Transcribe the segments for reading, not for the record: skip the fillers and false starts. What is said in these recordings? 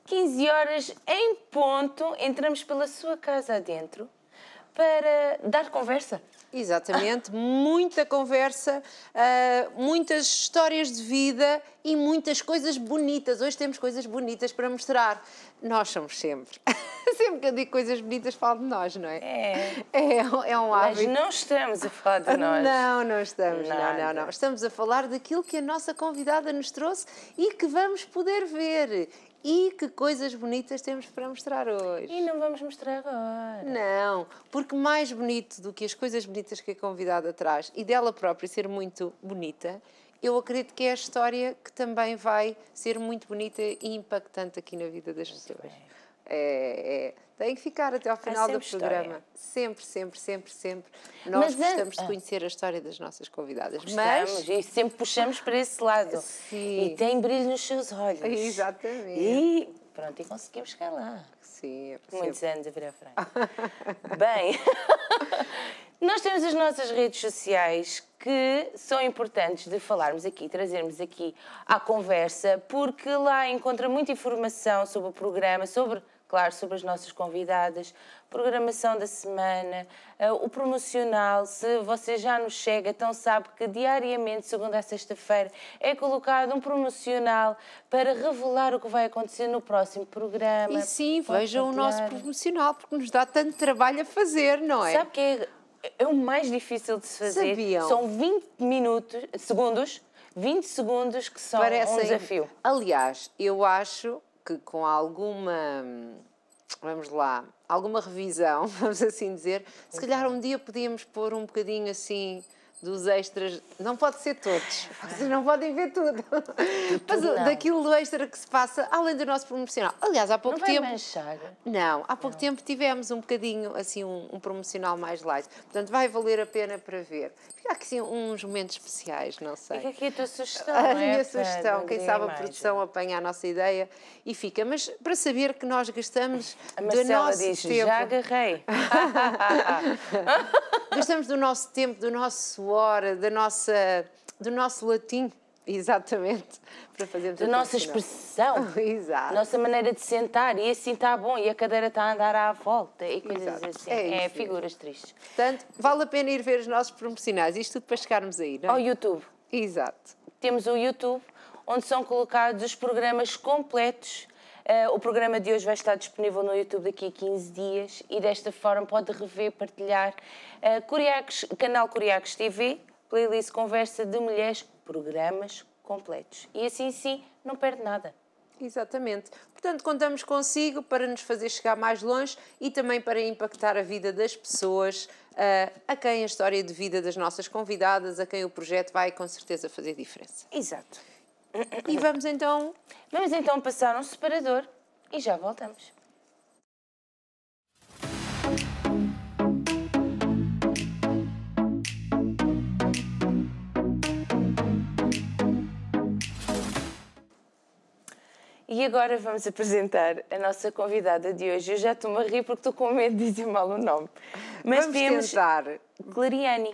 15 horas em ponto, entramos pela sua casa adentro para dar conversa. Exatamente, muita conversa, muitas histórias de vida e muitas coisas bonitas. Hoje temos coisas bonitas para mostrar. Nós somos sempre. Sempre que eu digo coisas bonitas, falo de nós, não é? É um hábito. Mas não estamos a falar de nós. Não estamos. Não. Estamos a falar daquilo que a nossa convidada nos trouxe e que vamos poder ver. E que coisas bonitas temos para mostrar hoje. E não vamos mostrar agora. Não, porque mais bonito do que as coisas bonitas que a convidada traz e dela própria ser muito bonita, eu acredito que é a história que também vai ser muito bonita e impactante aqui na vida das pessoas. Tem que ficar até ao final do programa. Sempre. Nós gostamos de conhecer a história das nossas convidadas. Gostamos, e sempre puxamos para esse lado. Sim. E tem brilho nos seus olhos. Exatamente. E pronto, e conseguimos chegar lá. Sim, Muitos anos a vir à frente. Bem, nós temos as nossas redes sociais que são importantes de falarmos aqui, trazermos aqui à conversa, porque lá encontra muita informação sobre o programa, sobre as nossas convidadas, programação da semana, o promocional. Se você já nos chega, então sabe que diariamente, segunda a sexta-feira, é colocado um promocional para revelar o que vai acontecer no próximo programa. E sim, vejam o nosso promocional, porque nos dá tanto trabalho a fazer, não é? Sabe que é o mais difícil de se fazer? Sabiam? São 20 segundos que são um desafio. Aliás, eu acho que com alguma revisão, vamos assim dizer, se calhar um dia podíamos pôr um bocadinho assim dos extras, não pode ser todos, vocês não podem ver tudo, mas daquilo do extra que se passa, além do nosso promocional. Aliás, há pouco tempo... Não, há pouco tempo tivemos um bocadinho, assim, um promocional mais light. Portanto, vai valer a pena para ver. Fica aqui, assim, uns momentos especiais, não sei. Fica aqui a tua sugestão, a minha sugestão, quem sabe a produção apanha a nossa ideia e fica. Mas para saber que nós gastamos do nosso tempo... já agarrei. Gastamos do nosso tempo, do nosso suor, do nosso latim, exatamente, para fazermos da nossa expressão, exato. Nossa maneira de sentar, e assim está bom, e a cadeira está a andar à volta, e coisas assim. É figuras tristes. Portanto, vale a pena ir ver os nossos promocionais, isto tudo para chegarmos aí, não é? Ao YouTube. Exato. Temos o YouTube, onde são colocados os programas completos. O programa de hoje vai estar disponível no YouTube daqui a 15 dias e desta forma pode rever, partilhar. Canal Curiacos TV, playlist Conversa de Mulheres, programas completos. E assim sim, não perde nada. Exatamente. Portanto, contamos consigo para nos fazer chegar mais longe e também para impactar a vida das pessoas, a quem a história de vida das nossas convidadas, a quem o projeto vai com certeza fazer diferença. Exato. E vamos então passar um separador e já voltamos. E agora vamos apresentar a nossa convidada de hoje. Eu já estou-me a rir porque estou com medo de dizer mal o nome. Mas vamos temos tentar. Clariane.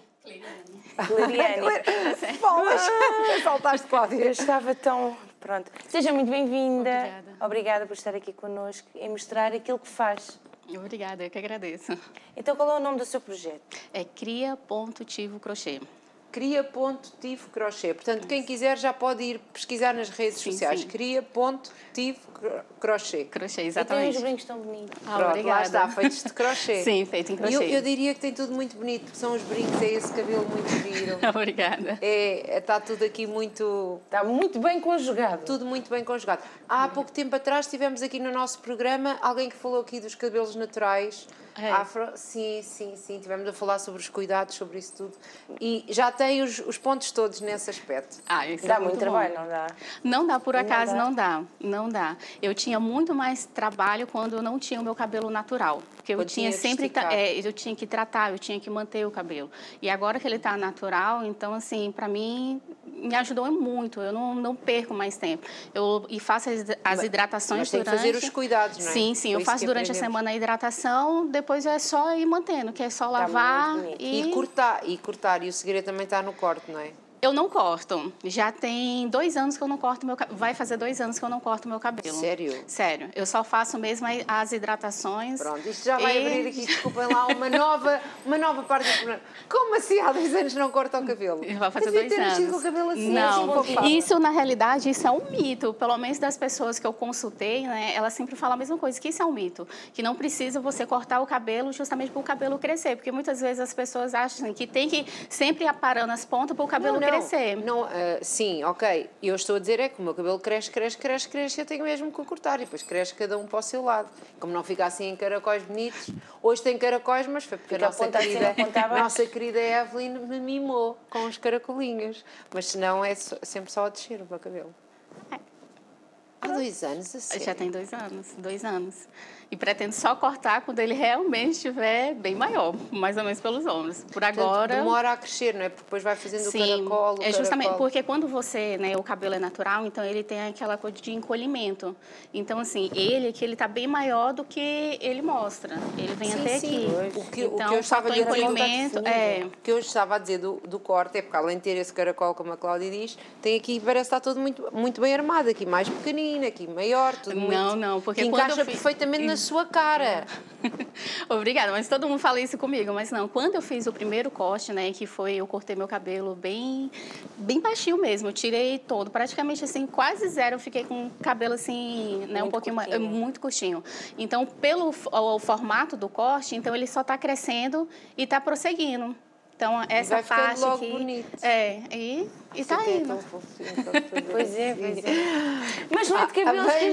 Bolas! Saltaste, Cláudia. Eu estava tão... Pronto. Seja muito bem-vinda. Obrigada por estar aqui connosco e mostrar aquilo que faz. Obrigada, eu que agradeço. Então, qual é o nome do seu projeto? É Cria.tivo Crochê. Cria.tivo Crochê. Portanto, quem quiser já pode ir pesquisar nas redes sociais. Cria.tivo Crochê. Crochê, E exatamente. tem uns brincos tão bonitos. Pronto, obrigada. lá está, feitos de crochê. Sim, feito em crochê. Eu diria que tem tudo muito bonito, porque são os brincos, é esse cabelo muito giro. Obrigada. Está tudo aqui muito... Está muito bem conjugado. Tudo muito bem conjugado. Há pouco tempo atrás tivemos aqui no nosso programa alguém que falou aqui dos cabelos naturais. Afro, sim, tivemos a falar sobre os cuidados, sobre isso tudo. E já tem os pontos todos nesse aspecto. Isso dá muito trabalho, não dá? Não dá, por acaso, não dá. Eu tinha muito mais trabalho quando eu não tinha o meu cabelo natural. Porque eu tinha sempre... eu tinha que tratar, eu tinha que manter o cabelo. E agora que ele está natural, então, assim, para mim, me ajudou muito. Eu não perco mais tempo. E faço as hidratações mas tem durante... que fazer os cuidados, não é? Sim, eu faço durante a semana a hidratação, depois é só ir mantendo, que é só lavar e cortar. E o segredo também está no corte, não é? Eu não corto. Já tem 2 anos que eu não corto meu cabelo. Vai fazer 2 anos que eu não corto meu cabelo. Sério? Sério. Eu só faço mesmo as hidratações. Pronto, isto já vai abrir aqui, desculpem lá, uma nova parte do programa. Como assim há 2 anos não corta o cabelo? Vai fazer 2 anos. Com o cabelo assim, não, assim, isso na realidade, isso é um mito. Pelo menos das pessoas que eu consultei, né? Elas sempre falam a mesma coisa, que isso é um mito. Que não precisa você cortar o cabelo justamente para o cabelo crescer. Porque muitas vezes as pessoas acham que tem que sempre aparando as pontas para o cabelo crescer. Não, sim, ok. Eu estou a dizer é que o meu cabelo cresce, eu tenho mesmo que o cortar. E depois cresce cada um para o seu lado. Como não fica assim em caracóis bonitos. Hoje tem caracóis, mas foi porque a nossa querida Evelyn me mimou com os caracolinhos. Mas senão é sempre só a descer o meu cabelo. Há 2 anos, assim. Já tem 2 anos, 2 anos. E pretendo só cortar quando ele realmente estiver bem maior, mais ou menos pelos ombros. Por agora... Demora a crescer, não é? Porque depois vai fazendo sim, o caracol, é justamente porque quando você, né, o cabelo é natural, então ele tem aquela coisa de encolhimento. Então, assim, ele está bem maior do que ele mostra. Ele vem até aqui. O que eu estava a dizer, encolhimento, o que eu estava a dizer do corte é porque, além de ter esse caracol, como a Cláudia diz, tem aqui, parece que está todo muito bem armado. Aqui mais pequenino, aqui maior, tudo não, porque que encaixa perfeitamente na sua cara. Obrigada, mas todo mundo fala isso comigo, mas não. Quando eu fiz o primeiro corte, né, que foi, eu cortei meu cabelo bem baixinho mesmo, eu tirei todo, praticamente assim, quase zero, eu fiquei com o cabelo assim, né, um pouquinho mais, muito curtinho. Então, pelo o formato do corte, então ele só está crescendo e está prosseguindo. Então, essa parte logo aqui... bonito. E está indo. Pois é. Mas não é de cabelos que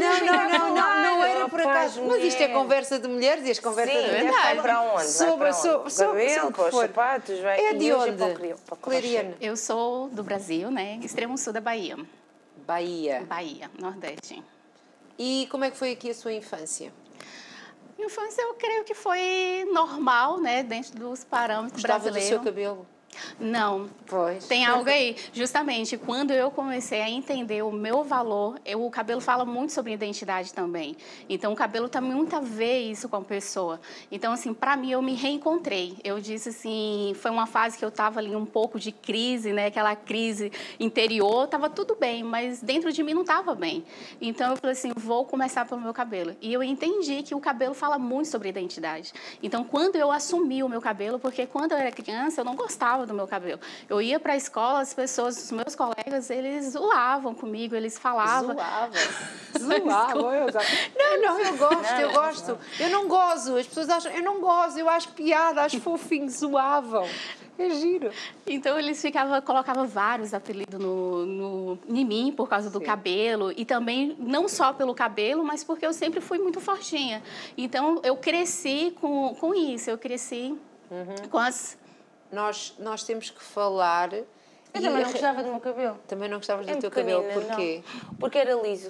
não era por acaso. Mas isto é conversa de mulheres e as conversas de mulheres. Vai para onde? Sobre cabelo, para os sapatos. É de onde? Clariana. Eu sou do Brasil, né? Extremo sul da Bahia. Bahia, Nordeste. E como é que foi aqui a sua infância? Infância, eu creio que foi normal, né? Dentro dos parâmetros brasileiros. Gostava do seu cabelo? Não. Pois. Tem algo aí. Justamente, quando eu comecei a entender o meu valor, o cabelo fala muito sobre identidade também. Então, o cabelo tem muito a ver isso com a pessoa. Então, assim, para mim, eu me reencontrei. Eu disse assim, foi uma fase que eu estava ali um pouco de crise, né? Aquela crise interior, estava tudo bem, mas dentro de mim não estava bem. Então, eu falei assim, vou começar pelo meu cabelo. E eu entendi que o cabelo fala muito sobre identidade. Então, quando eu assumi o meu cabelo, porque quando eu era criança, eu não gostava do meu cabelo. Eu ia para a escola, as pessoas, os meus colegas, eles zoavam comigo, eles falavam. Zoavam? Eu gosto. Eu não gozo, as pessoas acham, eu não gozo, eu acho piada, acho fofinho, zoavam. É giro. Então, eles colocavam vários apelidos em mim por causa do cabelo. E também, não só pelo cabelo, mas porque eu sempre fui muito fortinha. Então, eu cresci com isso. Eu cresci com as... Nós temos que falar... Eu também não gostava do meu cabelo. Também não gostavas do teu cabelo, porquê? Porque era liso.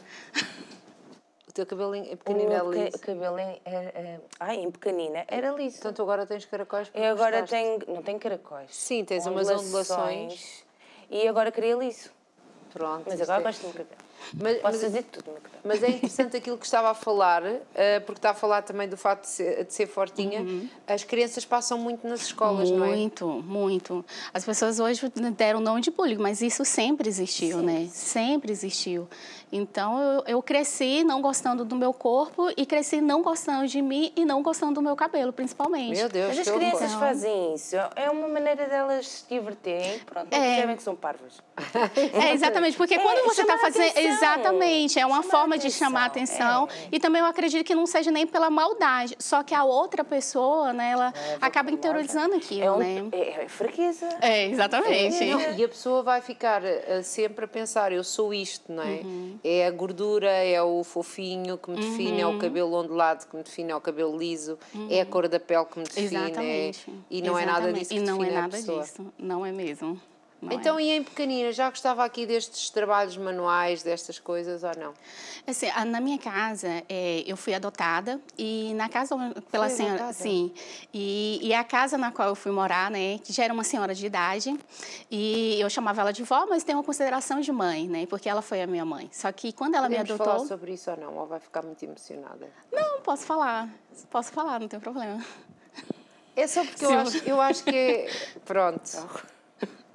O teu cabelo em pequenino era liso? O cabelo em pequenina era liso. Então, tu agora tens caracóis? Eu agora não tenho caracóis. Sim, tens umas ondulações. E agora queria liso. Pronto. Mas agora gosto do meu cabelo. Posso fazer tudo no meu cabelo. Mas é interessante aquilo que estava a falar, porque está a falar também do facto de ser fortinha. As crianças passam muito nas escolas, não é? Muito. As pessoas hoje deram nome de bullying, mas isso sempre existiu, né? Sempre existiu. Então, eu cresci não gostando do meu corpo e cresci não gostando de mim e não gostando do meu cabelo, principalmente. Meu Deus, mas as crianças fazem isso. É uma maneira delas se divertirem. Pronto, não percebem que são parvas. Exatamente, porque quando você está fazendo... Exatamente, é uma forma de chamar a atenção. E também eu acredito que não seja nem pela maldade, só que a outra pessoa, né, ela acaba interiorizando aquilo, né? É fraqueza. Exatamente. E a pessoa vai ficar sempre a pensar, eu sou isto, não é? É a gordura, é o fofinho que me define, é o cabelo ondulado que me define, é o cabelo liso, é a cor da pele que me define. Exatamente. E não é nada disso que define a pessoa. E não é nada disso, não é mesmo. Então, e em pequenina, já gostava aqui destes trabalhos manuais, destas coisas, ou não? Assim, na minha casa, eu fui adotada e na casa pela senhora, sim, e a casa na qual eu fui morar, né, que já era uma senhora de idade, e eu chamava ela de vó, mas tem uma consideração de mãe, né, porque ela foi a minha mãe. Só que quando ela me adotou... falar sobre isso ou não? Ou vai ficar muito emocionada? Não, posso falar, não tem problema. É só porque eu acho que... Pronto.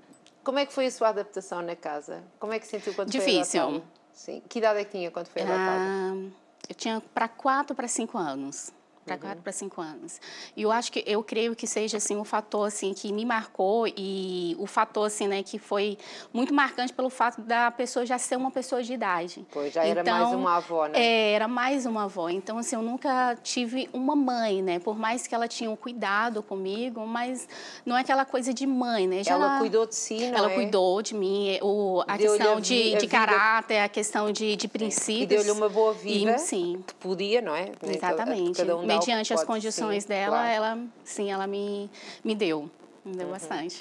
Como é que foi a sua adaptação na casa? Como é que sentiu quando foi Difícil. adotada? Sim. Que idade é que tinha quando foi adotada? Eu tinha para 4 para 5 anos. Para 4 para 5 anos. E eu creio que seja assim um fator assim que me marcou e o fator assim, né, que foi muito marcante pelo fato da pessoa já ser uma pessoa de idade. Pois, já era mais uma avó, né? Era mais uma avó. Então assim, eu nunca tive uma mãe, né? Por mais que ela tinha um cuidado comigo, mas não é aquela coisa de mãe, né? Ela cuidou de si, não ela é? cuidou de mim, a questão de caráter, a questão de princípios. E deu-lhe uma boa vida. Sim. Que podia, não é? Exatamente. Cada Mediante as condições dela, claro. ela me deu bastante.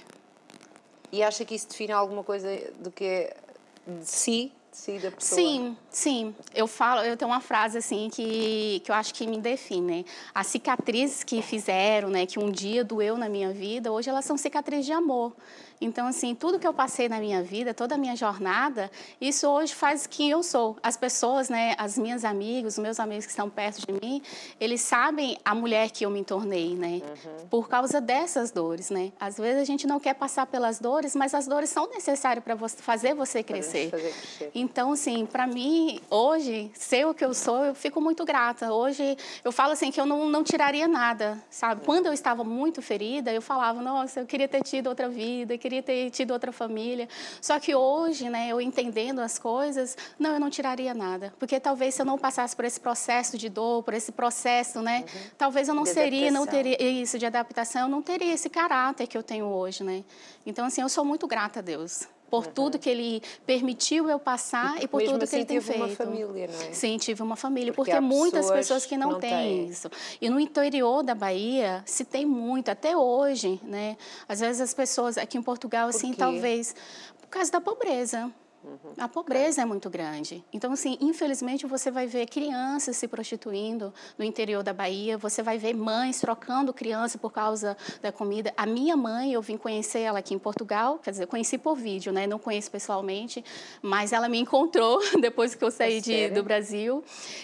E acha que isso define alguma coisa do que é de si da pessoa? Sim. Eu tenho uma frase assim que eu acho que me define, né? As cicatrizes que fizeram, né, que um dia doeu na minha vida, hoje elas são cicatrizes de amor. Então, assim, tudo que eu passei na minha vida, toda a minha jornada, isso hoje faz quem eu sou. As pessoas, né, as minhas amigas, os meus amigos que estão perto de mim, eles sabem a mulher que eu me tornei, né? Por causa dessas dores, né? Às vezes a gente não quer passar pelas dores, mas as dores são necessárias para fazer você crescer. Então, assim, para mim, hoje, ser o que eu sou, eu fico muito grata. Hoje, eu falo assim que eu não tiraria nada, sabe? Quando eu estava muito ferida, eu falava, nossa, eu queria ter tido outra vida, queria ter tido outra família. Só que hoje, né, eu entendendo as coisas, eu não tiraria nada. Porque talvez se eu não passasse por esse processo de dor, por esse processo, né, talvez eu não teria isso de adaptação, eu não teria esse caráter que eu tenho hoje, né? Então, assim, eu sou muito grata a Deus por tudo que Ele permitiu eu passar e por tudo que Ele tem feito. Tive uma família, não é? Sim, tive uma família, porque muitas pessoas que não têm isso. E no interior da Bahia se tem muito, até hoje, né? Às vezes as pessoas aqui em Portugal, assim, talvez por causa da pobreza. A pobreza é muito grande. Então, assim, infelizmente, você vai ver crianças se prostituindo no interior da Bahia, você vai ver mães trocando criança por causa da comida. A minha mãe, eu vim conhecer ela aqui em Portugal, quer dizer, conheci por vídeo, né? Não conheço pessoalmente, mas ela me encontrou depois que eu saí do Brasil.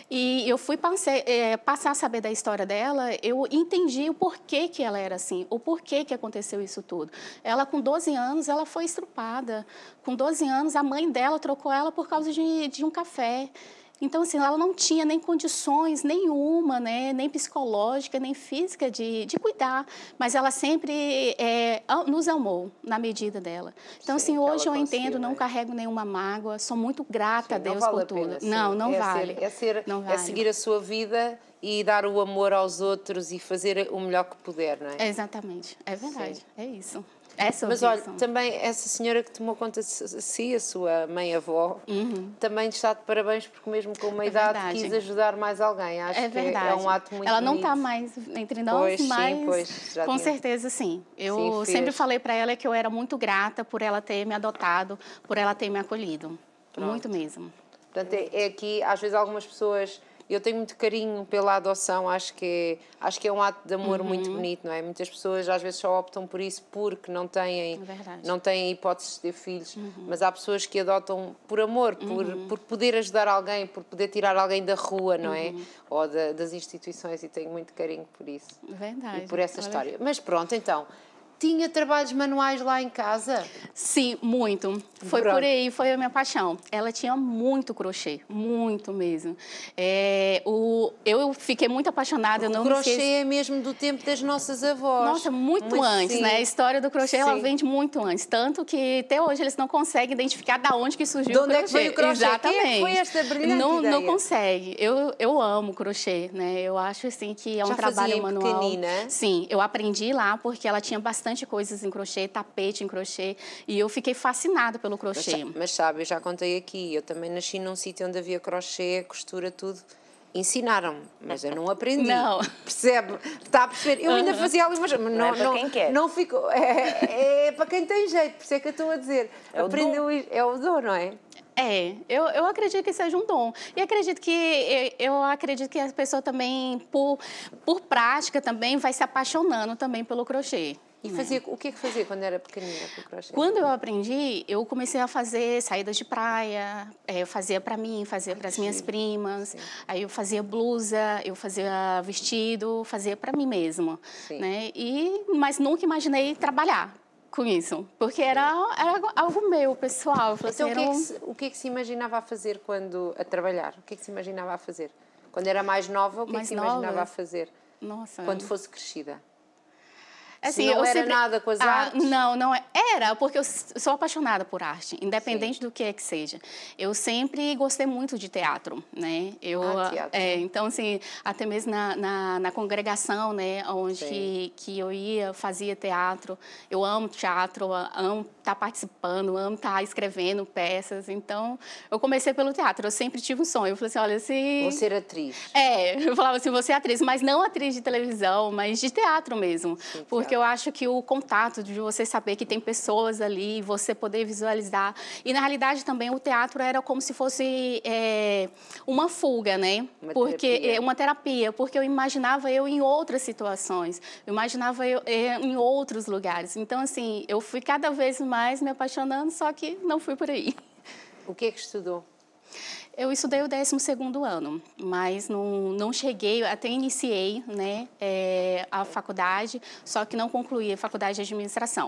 E eu fui passar a saber da história dela, eu entendi o porquê que ela era assim, o porquê que aconteceu isso tudo. Ela, com 12 anos, ela foi estrupada. Com 12 anos, a mãe dela trocou ela por causa de um café. Então, assim, ela não tinha nem condições nenhuma, né, nem psicológica, nem física de cuidar, mas ela sempre nos amou na medida dela. Então, assim, hoje eu entendo, não carrego nenhuma mágoa, sou muito grata a Deus por tudo. Não vale. É seguir a sua vida e dar o amor aos outros e fazer o melhor que puder, não é? Exatamente, é verdade, é isso. Mas olha, também essa senhora que tomou conta de si, a sua mãe-avó, também está de parabéns porque mesmo com uma idade quis ajudar mais alguém. Acho que é um ato muito bonito. Ela não está mais entre nós, mas com certeza sim. Eu sempre falei para ela que eu era muito grata por ela ter me adotado, por ela ter me acolhido. Pronto. Muito mesmo. Portanto, é aqui, às vezes algumas pessoas... Eu tenho muito carinho pela adoção, acho que é um ato de amor muito bonito, não é? Muitas pessoas às vezes só optam por isso porque não têm hipóteses de ter filhos, mas há pessoas que adotam por amor, por poder ajudar alguém, por poder tirar alguém da rua, não é? Ou das instituições, e tenho muito carinho por isso. Verdade. E por essa história. Mas pronto, então... Tinha trabalhos manuais lá em casa? Sim, muito. Foi por aí, foi a minha paixão. Ela tinha muito crochê, muito mesmo. Eu fiquei muito apaixonada. O crochê é mesmo do tempo das nossas avós. Nossa, muito antes, né? A história do crochê, ela vem de muito antes. Tanto que até hoje eles não conseguem identificar de onde que surgiu o crochê. De onde é que veio o crochê? Exatamente. Quem é que foi esta brilhante ideia? Não consegue. Eu amo crochê, né? Eu acho assim que é um trabalho manual. Pequenina? Sim, eu aprendi lá porque ela tinha bastante coisas em crochê, tapete em crochê, e eu fiquei fascinada pelo crochê. Mas sabe, eu já contei aqui, eu também nasci num sítio onde havia crochê, costura, tudo. Ensinaram-me, mas eu não aprendi. Não. Percebe? Está a perceber? Eu ainda fazia ali, mas não é para quem quer. Não fico, é para quem tem jeito, por isso é que eu estou a dizer. Aprendeu isso, é o dom, não é? Eu acredito que seja um dom. E eu acredito que a pessoa também, por prática, também vai se apaixonando também pelo crochê. E o que é que fazia quando era pequenina com o crochê? Quando eu aprendi, eu comecei a fazer saídas de praia, eu fazia para mim, fazia para as minhas primas, sim. Aí eu fazia blusa, eu fazia vestido, fazia para mim mesma, né? Mas nunca imaginei trabalhar. com isso, porque era algo meu, pessoal. Então, o que é que se imaginava a fazer a trabalhar? O que é que se imaginava a fazer? Quando era mais nova, o que é que se imaginava a fazer? Nossa. Quando fosse crescida? Assim, não era nada com as artes? Não era, porque eu sou apaixonada por arte, independente do que seja. Eu sempre gostei muito de teatro, né? Teatro. Então, assim, até mesmo na congregação, né, onde que eu ia, fazia teatro. Eu amo teatro, amo estar participando, amo estar escrevendo peças. Então, eu comecei pelo teatro, eu sempre tive um sonho. Eu falei assim, olha, se... Vou ser atriz. Eu falava assim, vou ser atriz, mas não atriz de televisão, mas de teatro mesmo. Sim, porque eu acho que o contato de você saber que tem pessoas ali, você poder visualizar. E, na realidade, também o teatro era como se fosse uma fuga, né? Uma terapia, porque eu imaginava eu em outras situações, eu imaginava eu em outros lugares. Então, assim, eu fui cada vez mais me apaixonando, só que não fui por aí. O que é que estudou? Eu estudei o 12º ano, mas não cheguei, até iniciei, né, a faculdade, só que não concluí a faculdade de administração.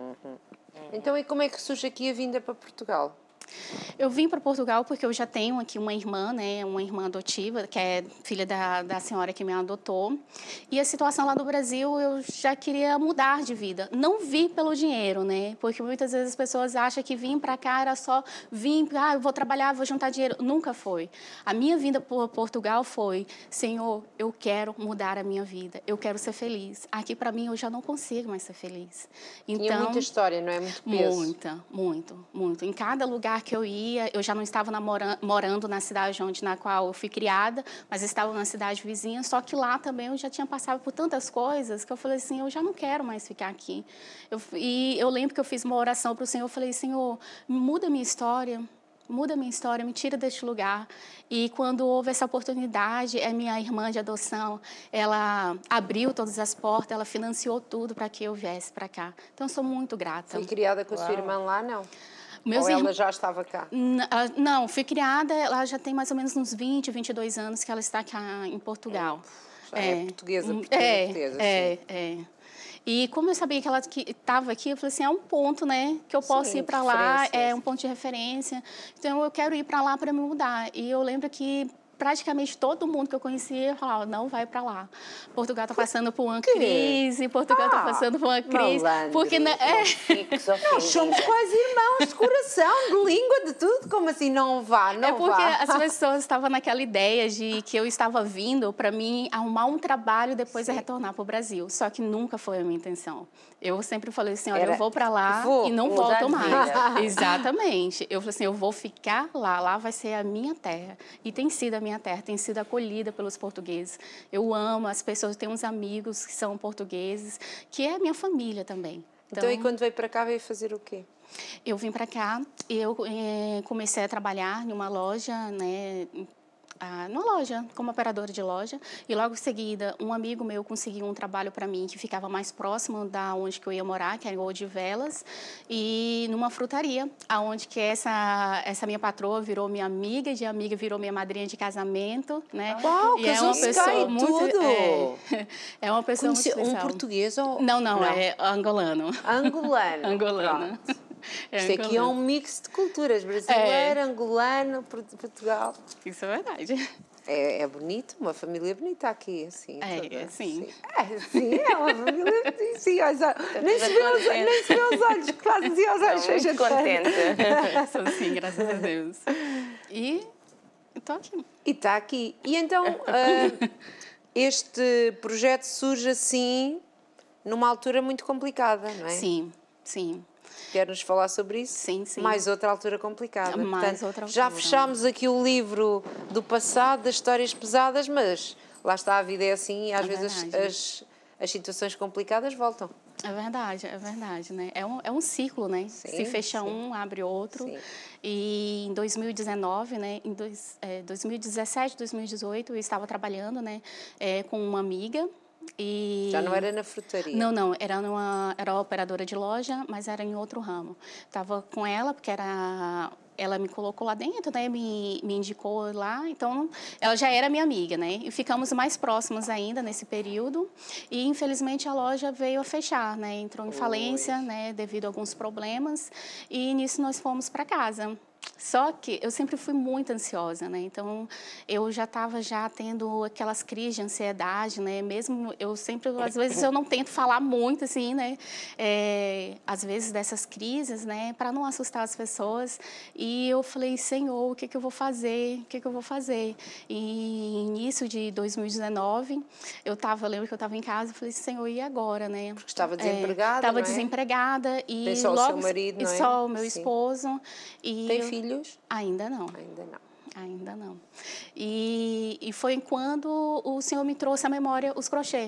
Então, e como é que surge aqui a vinda para Portugal? Eu vim para Portugal porque eu já tenho aqui uma irmã, né, uma irmã adotiva, que é filha da senhora que me adotou. E a situação lá do Brasil, eu já queria mudar de vida. Não vim pelo dinheiro, né? Porque muitas vezes as pessoas acham que vir para cá era só vir, eu vou trabalhar, vou juntar dinheiro. Nunca foi. A minha vinda para Portugal foi, Senhor, eu quero mudar a minha vida, eu quero ser feliz. Aqui, para mim, eu já não consigo mais ser feliz. Então, tinha muita história, não é? Muito peso. Muito. Em cada lugar que eu ia, eu já não estava morando na cidade na qual eu fui criada, mas estava na cidade vizinha, só que lá também eu já tinha passado por tantas coisas que eu falei assim, eu já não quero mais ficar aqui. E eu lembro que eu fiz uma oração para o Senhor, eu falei, Senhor, muda a minha história, me tira deste lugar. E quando houve essa oportunidade, a minha irmã de adoção, ela abriu todas as portas, ela financiou tudo para que eu viesse para cá. Então, eu sou muito grata. Foi criada com a sua irmã lá, não? Ou ela já estava cá? Não, fui criada, ela já tem mais ou menos uns 20, 22 anos que ela está cá em Portugal. Já é portuguesa, sim. E como eu sabia que ela estava aqui, eu falei assim, é um ponto, né, que eu posso ir para lá, é um ponto de referência. Então, eu quero ir para lá para me mudar. E eu lembro que praticamente todo mundo que eu conhecia falava, não vai para lá. Portugal está passando por uma crise, Portugal está passando por uma crise. Malandro. Porque nós somos quase irmãos de coração, de língua, de tudo. Como assim, não vá? Porque as pessoas estavam naquela ideia de que eu estava vindo para mim arrumar um trabalho e depois retornar para o Brasil. Só que nunca foi a minha intenção. Eu sempre falei assim, olha, eu vou para lá e não volto mais. Exatamente. Eu falei assim, eu vou ficar lá vai ser a minha terra. E tem sido a minha terra, tem sido acolhida pelos portugueses. Eu amo as pessoas, tenho uns amigos que são portugueses, que é a minha família também. Então, e quando veio para cá, veio fazer o quê? Eu vim para cá e eu comecei a trabalhar numa loja, né, numa loja, como operadora de loja, e logo em seguida um amigo meu conseguiu um trabalho para mim que ficava mais próximo da onde que eu ia morar, que era em Odivelas, e numa frutaria, aonde que essa minha patroa virou minha amiga, e de amiga virou minha madrinha de casamento, né? Uau, e é uma pessoa muito é uma pessoa muito especial. Um português ou não, é angolano. Angolano. Isto aqui é um mix de culturas, brasileiro, angolano, Portugal. Isso é verdade. É bonito, uma família bonita aqui, assim. Sim. É uma família, sim, nem se vê os olhos, que fazem assim aos olhos. Muito contente. Sou sim, graças a Deus. E estou aqui. E está aqui. E então, este projeto surge assim, numa altura muito complicada, não é? Sim. Quer-nos falar sobre isso? Sim. Mais outra altura complicada. Outra altura. Já fechámos aqui o livro do passado, das histórias pesadas, mas lá está, a vida é assim e às vezes as situações complicadas voltam. É verdade, né? É um ciclo, né? Se fecha um, abre outro. Sim. E em 2019, né? Em 2017, 2018, eu estava trabalhando, né? Com uma amiga. E... Já não era na frutaria? Não, era operadora de loja, mas era em outro ramo. Estava com ela, porque era ela me colocou lá dentro, né? Me indicou lá. Então, ela já era minha amiga, né? E ficamos mais próximas ainda nesse período. E, infelizmente, a loja veio a fechar, né? Entrou em falência, né? Devido a alguns problemas. E, nisso, nós fomos para casa. Só que eu sempre fui muito ansiosa, né? Então, eu já estava tendo aquelas crises de ansiedade, né? Mesmo eu sempre, às vezes, eu não tento falar muito, assim, né? Às vezes, dessas crises, né? Para não assustar as pessoas. E eu falei, Senhor, o que que eu vou fazer? O que que eu vou fazer? E, início de 2019, lembro que eu estava em casa e falei, Senhor, e agora, né? Porque estava desempregada, Estava não é? desempregada. E tem só logo, o seu marido, não é? Só o meu Sim. esposo. E tem filhos? Ainda não. Ainda não. Ainda não. E foi quando o Senhor me trouxe à memória os crochê.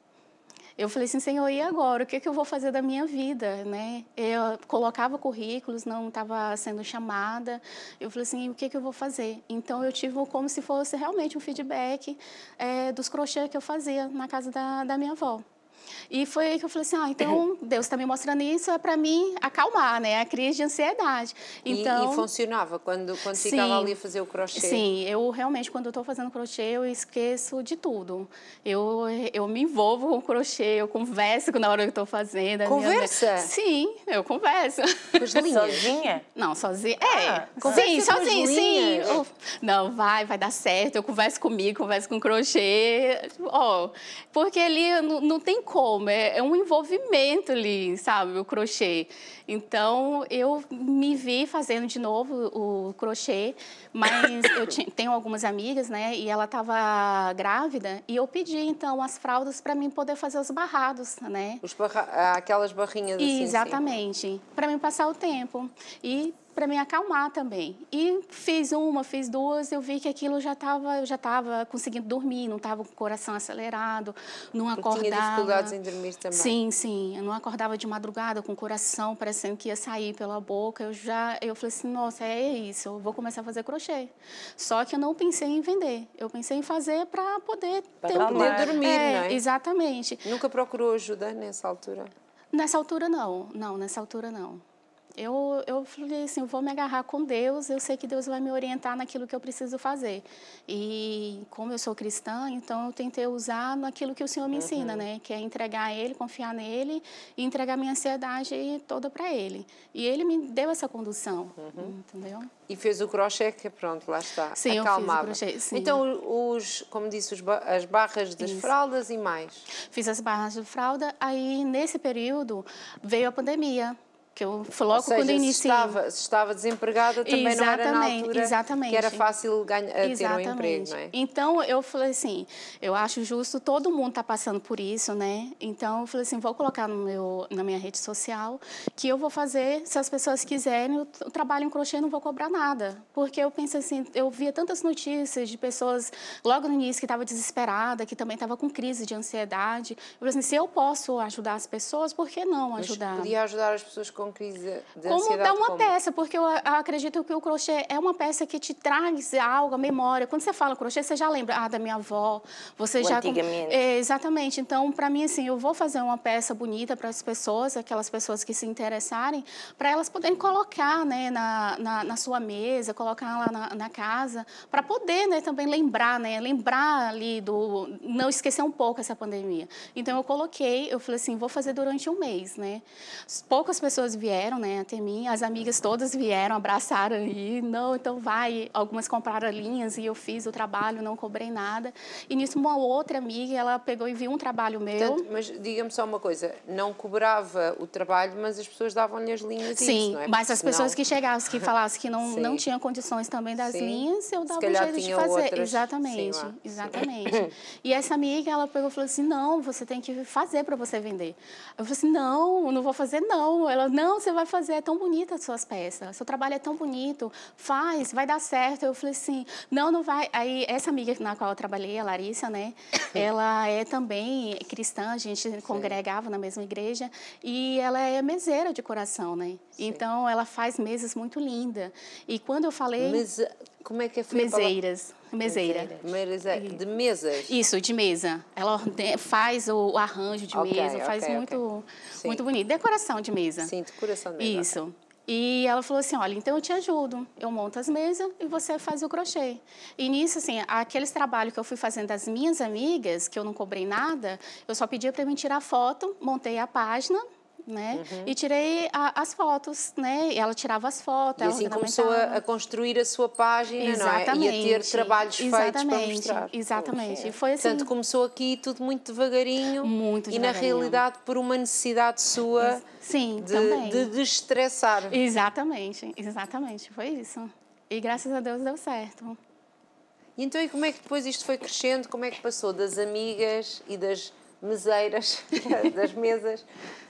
Eu falei assim, Senhor, e agora? O que que eu vou fazer da minha vida, né? Eu colocava currículos, não estava sendo chamada. Eu falei assim, o que que eu vou fazer? Então, eu tive como se fosse realmente um feedback dos crochê que eu fazia na casa da minha avó. E foi aí que eu falei assim, então Deus está me mostrando isso, é para mim acalmar, né? A crise de ansiedade. Então, e funcionava quando sim, ficava ali a fazer o crochê? Sim, eu realmente, quando eu estou fazendo crochê, eu esqueço de tudo. Eu me envolvo com o crochê, eu converso na hora que estou fazendo. Conversa? Sim, eu converso. Com as linhas? Sozinha? Não, sozinha. Conversa Sim, com as sozinha, linhas. sim. Não, vai dar certo. Eu converso comigo, converso com o crochê. Porque ali não tem como, é um envolvimento ali, sabe, o crochê. Então, eu me vi fazendo de novo o crochê, mas eu tenho algumas amigas, né, e ela estava grávida, e eu pedi, então, as fraldas para mim poder fazer os barrados, né. Aquelas barrinhas assim. Exatamente, para mim passar o tempo. E para me acalmar também. E fiz uma, fiz duas, eu vi que aquilo eu já estava conseguindo dormir, não estava com o coração acelerado, não acordava. Tinha dificuldades em dormir também. Sim, eu não acordava de madrugada com o coração parecendo que ia sair pela boca. Eu falei assim, nossa, é isso, eu vou começar a fazer crochê. Só que eu não pensei em vender, eu pensei em fazer para poder ter poder dormir, não é? Exatamente. Nunca procurou ajuda nessa altura? Nessa altura não, nessa altura não. Eu falei assim, eu vou me agarrar com Deus, eu sei que Deus vai me orientar naquilo que eu preciso fazer. E como eu sou cristã, então eu tentei usar naquilo que o Senhor me ensina, né? Que é entregar a Ele, confiar nele e entregar minha ansiedade toda para Ele. E Ele me deu essa condução, entendeu? E fez o crochê, que pronto, lá está, sim, acalmava. Eu fiz o crochê, sim. Então, como disse, as barras das fraldas e mais? Fiz as barras de fralda, aí nesse período veio a pandemia. Que eu logo quando iniciei. Se estava desempregada, também não era na altura que era fácil ter um emprego, não é? Então, eu falei assim, eu acho justo, todo mundo está passando por isso, né? Então, eu falei assim, vou colocar na minha rede social que eu vou fazer, se as pessoas quiserem, o trabalho em crochê não vou cobrar nada. Porque eu pensei assim, eu via tantas notícias de pessoas, logo no início, que estavam desesperadas, que também estavam com crise de ansiedade. Eu falei assim, se eu posso ajudar as pessoas, por que não ajudar? Mas podia ajudar as pessoas com crise de como ansiedade? Dar uma peça, porque eu acredito que o crochê é uma peça que te traz algo, a memória. Quando você fala crochê, você já lembra da minha avó. Você já antigamente. Exatamente. Então, para mim, assim, eu vou fazer uma peça bonita para as pessoas, aquelas pessoas que se interessarem, para elas poderem colocar, né, na sua mesa, colocar lá na casa, para poder, né, também lembrar, né, lembrar ali não esquecer um pouco essa pandemia. Então, eu falei assim, vou fazer durante um mês, né. Poucas pessoas vieram, né, até mim, as amigas todas vieram, abraçaram e não, então vai. Algumas compraram linhas e eu fiz o trabalho, não cobrei nada. E nisso uma outra amiga, ela pegou e viu um trabalho meu. Portanto, mas diga-me só uma coisa, não cobrava o trabalho, mas as pessoas davam-lhe as linhas. Sim, isso, não é? mas as pessoas que chegassem, que falassem que não tinham condições também das linhas, eu dava um jeito de fazer. Outras, exatamente. E essa amiga, ela pegou e falou assim, não, você tem que fazer para você vender. Eu falei assim, não vou fazer não. Ela, não, você vai fazer, é tão bonita as suas peças, seu trabalho é tão bonito, vai dar certo. Eu falei assim, não vai. Aí, essa amiga na qual eu trabalhei, a Larissa, né, ela é também cristã, a gente congregava na mesma igreja, e ela é meseira de coração, né? Sim. Então, ela faz mesas muito lindas. E quando eu falei... Como é que é? Meseira. De mesas? Isso, de mesa. Ela faz o arranjo de mesa, faz muito bonito. Decoração de mesa. Sim, decoração de mesa. Isso. E ela falou assim, olha, então eu te ajudo, eu monto as mesas e você faz o crochê. E nisso, assim, aqueles trabalhos que eu fui fazendo das minhas amigas, que eu não cobrei nada, eu só pedia para mim tirar foto, montei a página, né? E tirei as fotos, né? E ela tirava as fotos. E assim começou a construir a sua página, exatamente, não é? E a ter trabalhos feitos para mostrar. Exatamente. E foi assim. Portanto, começou aqui tudo muito devagarinho. Muito e devagarinho. na realidade por uma necessidade sua sim, de destressar. Exatamente, foi isso. E graças a Deus deu certo. E então, e como é que depois isto foi crescendo? Como é que passou das amigas e das meseiras, das mesas,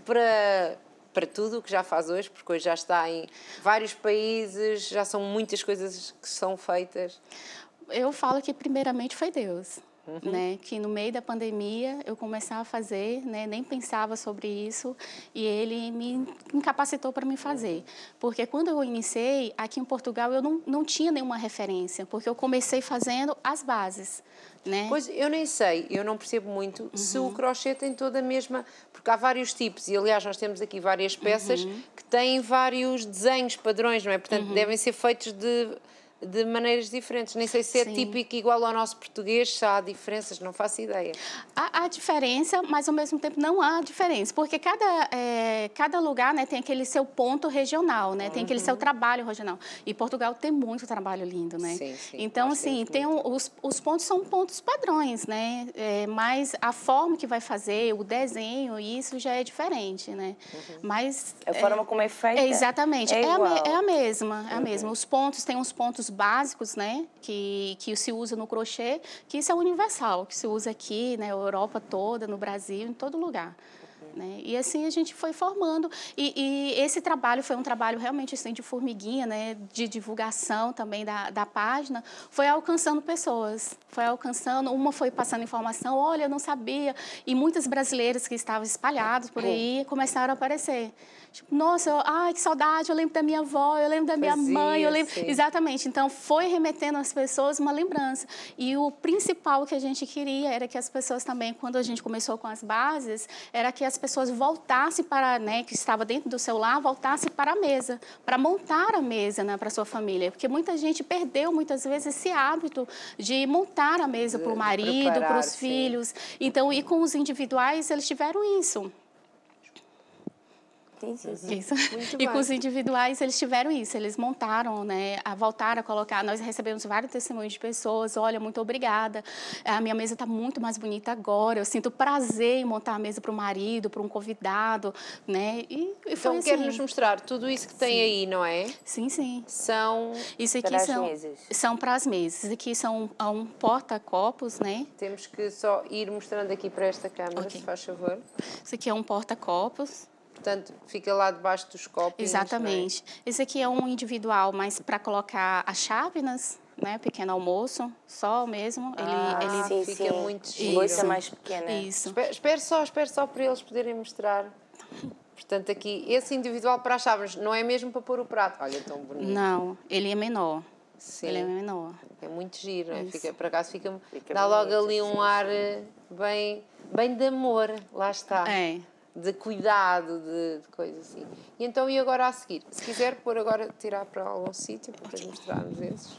para tudo o que já faz hoje, porque hoje já está em vários países, já são muitas coisas que são feitas? Eu falo que primeiramente foi Deus. Né, que no meio da pandemia eu começava a fazer, né, nem pensava sobre isso, e ele me incapacitou para me fazer. Porque quando eu iniciei, aqui em Portugal, eu não tinha nenhuma referência, porque eu comecei fazendo as bases. Né? Pois, eu nem sei, eu não percebo muito se o crochê tem toda a mesma... Porque há vários tipos, e aliás nós temos aqui várias peças que têm vários desenhos, padrões, não é? Portanto, devem ser feitos de maneiras diferentes. Nem sei se é típico igual ao nosso português, se há diferenças, não faço ideia. Há diferença, mas ao mesmo tempo não há diferença, porque cada lugar, né, tem aquele seu ponto regional, né, tem aquele seu trabalho regional. E Portugal tem muito trabalho lindo, né? Sim, então, assim, tem os pontos são pontos padrões, né? Mas a forma que vai fazer, o desenho, isso já é diferente, né? Mas a forma como é feita exatamente, é a mesma. Os pontos, tem uns pontos básicos, né, que se usa no crochê, que isso é universal, que se usa aqui, né, Europa toda, no Brasil, em todo lugar. Né? E assim a gente foi formando. E esse trabalho foi um trabalho realmente assim, de formiguinha, né? De divulgação também da página, foi alcançando pessoas. Uma foi passando informação, olha, eu não sabia. E muitas brasileiras que estavam espalhadas por aí começaram a aparecer. Tipo, nossa, ai, que saudade, eu lembro da minha avó, eu lembro da minha mãe, eu lembro... Sim. Exatamente. Então, foi remetendo às pessoas uma lembrança. E o principal que a gente queria era que as pessoas também, quando a gente começou com as bases, era que as pessoas voltassem para, né, que estava dentro do seu lar, voltassem para a mesa, para montar a mesa, né, para a sua família. Porque muita gente perdeu, muitas vezes, esse hábito de montar a mesa para o marido, para os filhos. Então, e com os individuais, eles tiveram isso. Isso. E com os individuais, eles tiveram isso, eles montaram, né, voltaram a colocar, nós recebemos vários testemunhos de pessoas, olha, muito obrigada, a minha mesa está muito mais bonita agora, eu sinto prazer em montar a mesa para o marido, para um convidado, né, e foi então, assim. quer nos mostrar tudo isso que tem aí, não é? Sim. Isso aqui são para as mesas, isso aqui são um porta-copos, né. Temos que só ir mostrando aqui para esta câmera, se faz favor. Isso aqui é um porta-copos. Portanto, fica lá debaixo dos copos. Exatamente. Esse aqui é um individual, mas para colocar as chávenas, né? Pequeno almoço, só mesmo. Ele fica muito giro. Bolsa mais pequena. Isso. Espero só para eles poderem mostrar. Portanto, aqui, esse individual para as chávenas, não é mesmo para pôr o prato? Olha, tão bonito. Não, ele é menor. Sim. Ele é menor. É muito giro, não é? Por acaso dá logo ali um ar bem de amor, lá está. De cuidado, de coisa assim. E então, e agora a seguir? Se quiser pôr agora, tirar para algum sítio, para depois mostrarmos esses.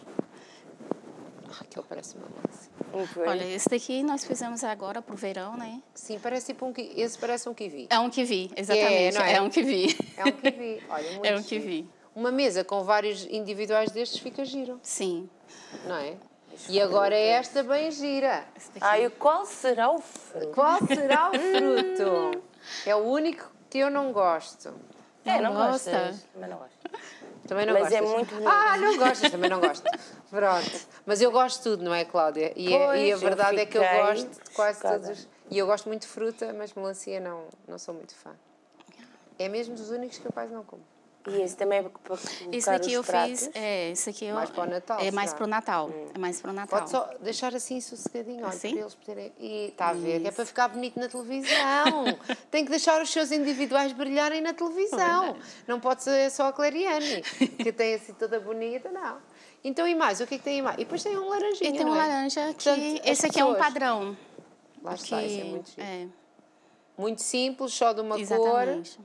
Aquele parece uma massa. Olha, esse daqui nós fizemos agora para o verão, né? Sim, parece tipo esse parece um kiwi. É um kiwi, exatamente. É um kiwi. É um kiwi. Olha, muito é um kiwi. Uma mesa com vários individuais destes fica giro. Sim. Não é? E agora é esta bem gira. E qual será o fruto? Qual será o fruto? É o único que eu não gosto. Não gostas? Também não gosto. Também não mas gostas? É muito bonito. Não gostas? Também não gosto. Pronto. Mas eu gosto de tudo, não é, Cláudia? E a verdade é que eu gosto de quase todos. E eu gosto muito de fruta, mas melancia não sou muito fã. É mesmo dos únicos que eu quase não como. E esse também é para colocar Isso aqui eu pratos? fiz, isso aqui mais para o Natal. É mais para o Natal. É mais para o Natal. Pode só deixar assim sossegadinho, olha, assim? para eles poderem. E está a ver, que é para ficar bonito na televisão. Tem que deixar os seus individuais brilharem na televisão. Não pode ser só a Clariane, que tem assim toda bonita, não. Então, e mais? O que é que tem mais? E depois tem um laranjinho. E tem um laranja que. Portanto, esse aqui é um padrão. Lá está, isso é muito giro. É. Muito simples, só de uma Exatamente. cor.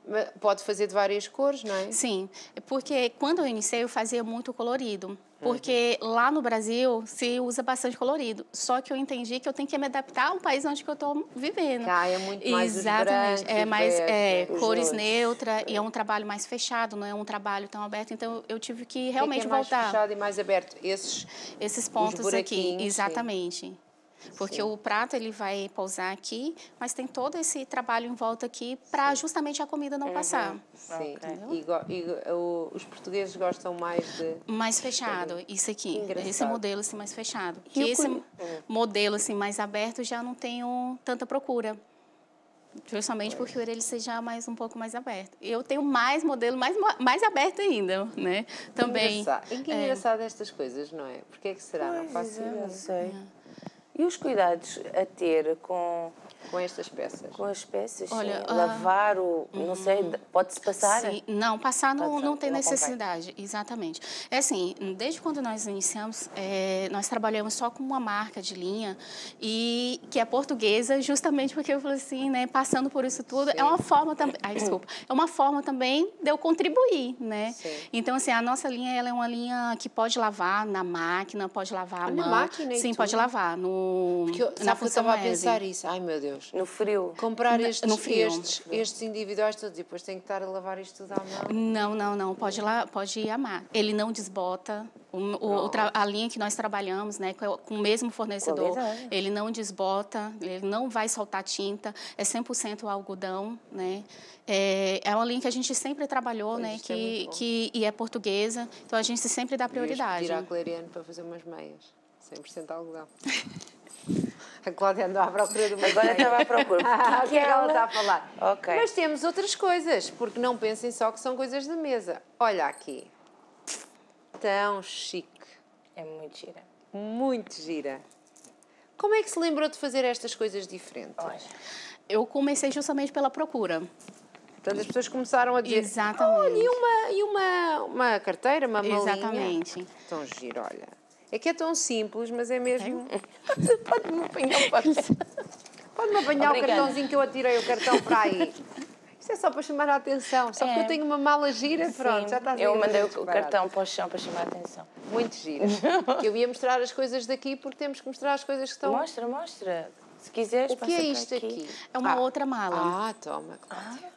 Pode fazer de várias cores, não é? Sim, porque quando eu iniciei eu fazia muito colorido. Porque lá no Brasil se usa bastante colorido. Só que eu entendi que eu tenho que me adaptar ao país onde eu estou vivendo. Cá é muito mais Exatamente. os brancos, É mais cores nudes. neutras e é um trabalho mais fechado, não é um trabalho tão aberto. Então eu tive que realmente é mais voltar. fechado e mais aberto? Esses pontos aqui, exatamente. Sim. Porque o prato ele vai pousar aqui, mas tem todo esse trabalho em volta aqui para justamente a comida não passar. Sim. Okay. Os portugueses gostam mais de... Mais fechado, isso aqui. Esse modelo assim, mais fechado. E esse modelo assim, mais aberto já não tenho tanta procura. Justamente porque ele seja um pouco mais aberto. Eu tenho mais modelo, mais aberto ainda, né? Também. Que engraçado estas coisas, não é? Porque é que será? Não faço ideia. Não sei. E os cuidados a ter com estas peças? Com as peças, olha, sim. Lavar, não sei, pode-se passar? Sim, não, passar não tem necessidade, exatamente. É assim, desde quando nós iniciamos, nós trabalhamos só com uma marca de linha, e que é portuguesa, justamente porque eu falei assim, né, passando por isso tudo, sim. É uma forma também, é uma forma também de eu contribuir, né? Sim. Então, assim, a nossa linha, ela é uma linha que pode lavar na máquina, pode lavar à mão. Na máquina e sim, tudo. pode lavar na função. Eu estava a pensar isso, ai meu Deus. No frio. Comprar estes individuais todos e depois tem que estar a lavar isto tudo à mão? Não. Pode ir à mar. Ele não desbota. A linha que nós trabalhamos, né, com o mesmo fornecedor, ele não desbota, ele não vai soltar tinta, é 100% algodão, né? É uma linha que a gente sempre trabalhou, né, e é portuguesa, então a gente sempre dá prioridade. Devias pedir à Clariane para fazer umas meias, 100% algodão. A Cláudia andou à procura de uma Agora estava à procura. O que é que ela está a falar? Okay. Mas temos outras coisas, porque não pensem só que são coisas da mesa. Olha aqui. Tão chique. É muito gira. Muito gira. Como é que se lembrou de fazer estas coisas diferentes? Olha, eu comecei justamente pela procura. Portanto, as pessoas começaram a dizer... Exatamente. E uma carteira, uma malinha. Exatamente. Tão giro, olha. É que é tão simples, mas é mesmo... Pode-me apanhar o papel. Pode-me apanhar o cartãozinho que eu atirei o cartão para aí. Isto é só para chamar a atenção. Só porque eu tenho uma mala gira, pronto, sim, já está a eu mandei o cartão para o chão para chamar a atenção. Muito gira. Eu ia mostrar as coisas daqui porque temos que mostrar as coisas que estão... Mostra. Se quiseres, o que é isto aqui? É uma outra mala. Toma, Cláudia.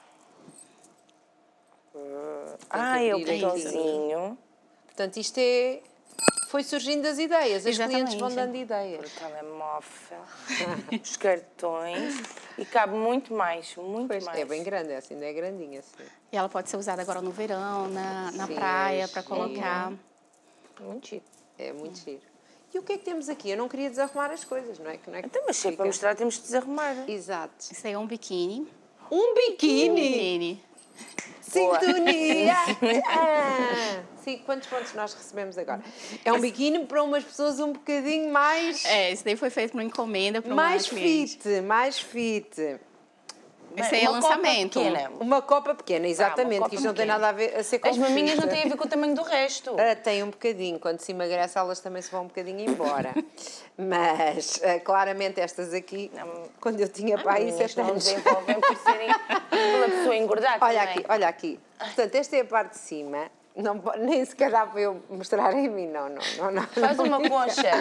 É o cartãozinho. Portanto, isto é... Foi surgindo as ideias, as clientes vão dando ideias. O telemóvel, os cartões, e cabe muito mais, mais. É bem grande, assim, não é grandinha. Assim. E ela pode ser usada agora no verão, na praia, para colocar. Muito giro. É muito giro. E o que é que temos aqui? Eu não queria desarrumar as coisas, não é? Então, mas sempre para mostrar temos de desarrumar. Exato. Isso aí é um biquíni. Um biquíni? Sintonia! Sim, quantos pontos nós recebemos agora? É um biquíni para umas pessoas um bocadinho mais... Isso daí foi feito por uma encomenda para mais fit. Esse aí é lançamento. Uma copa pequena, exatamente, que isto não tem nada a ver a ser com as maminhas não têm a ver com o tamanho do resto. Tem um bocadinho, quando se emagrece elas também se vão um bocadinho embora. Mas, claramente, estas aqui, quando eu tinha pai, isso é não desenvolvem por serem pela pessoa engordar. Olha aqui. Portanto, esta é a parte de cima. Não, nem sequer dá para eu mostrar em mim, não. Faz uma concha.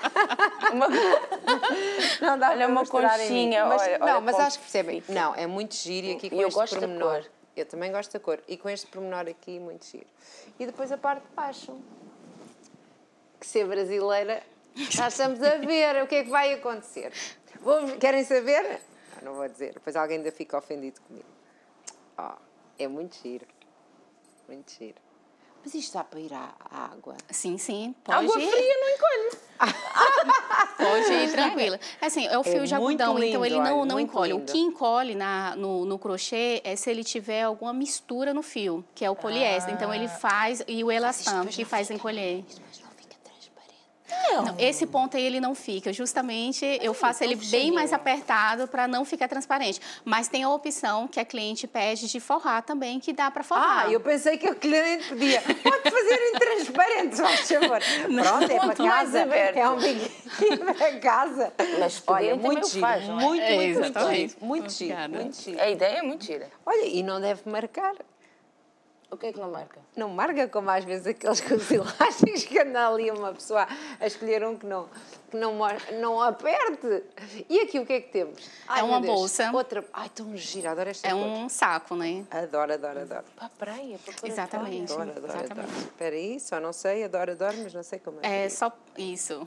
Não dá para uma conchinha. Mas acho que percebem. Não, é muito giro e aqui com este pormenor. Eu também gosto da cor. E com este pormenor aqui, muito giro. E depois a parte de baixo. Que ser brasileira, já estamos a ver o que é que vai acontecer. Querem saber? Não vou dizer. Depois alguém ainda fica ofendido comigo. É muito giro. Muito giro. Mas isto dá para ir à água? Sim. Pode água ir. Fria não encolhe. Pode ir, tranquila. Assim, é o fio de algodão, lindo, então ele não encolhe. Lindo. O que encolhe no crochê é se ele tiver alguma mistura no fio, que é o poliéster. Então ele faz, e o elastano, que faz encolher. Mas não fica transparente. Não, esse ponto aí ele não fica. Justamente eu faço ele bem mais apertado para não ficar transparente. Mas tem a opção que a cliente pede de forrar também, que dá para forrar. Ah, eu pensei que o cliente pedia. Pode fazer em transparente, se faz favor. Pronto, é para casa. É um biquíni para casa. Mas olha, muito giro. Faz, não é? Muito giro. A ideia é muito gira. Olha, e não deve marcar. O que é que não marca? Não marca como às vezes aqueles com os elásticos que anda ali uma pessoa a escolher um que não aperte. E aqui o que é que temos? Ai, é uma bolsa. Outra. Ai, tão gira, adoro esta É cor. um saco, né? Adoro. Para a praia, para pôr. Exatamente. Adoro. Espera aí, só não sei, adoro, mas não sei como é. É só isso.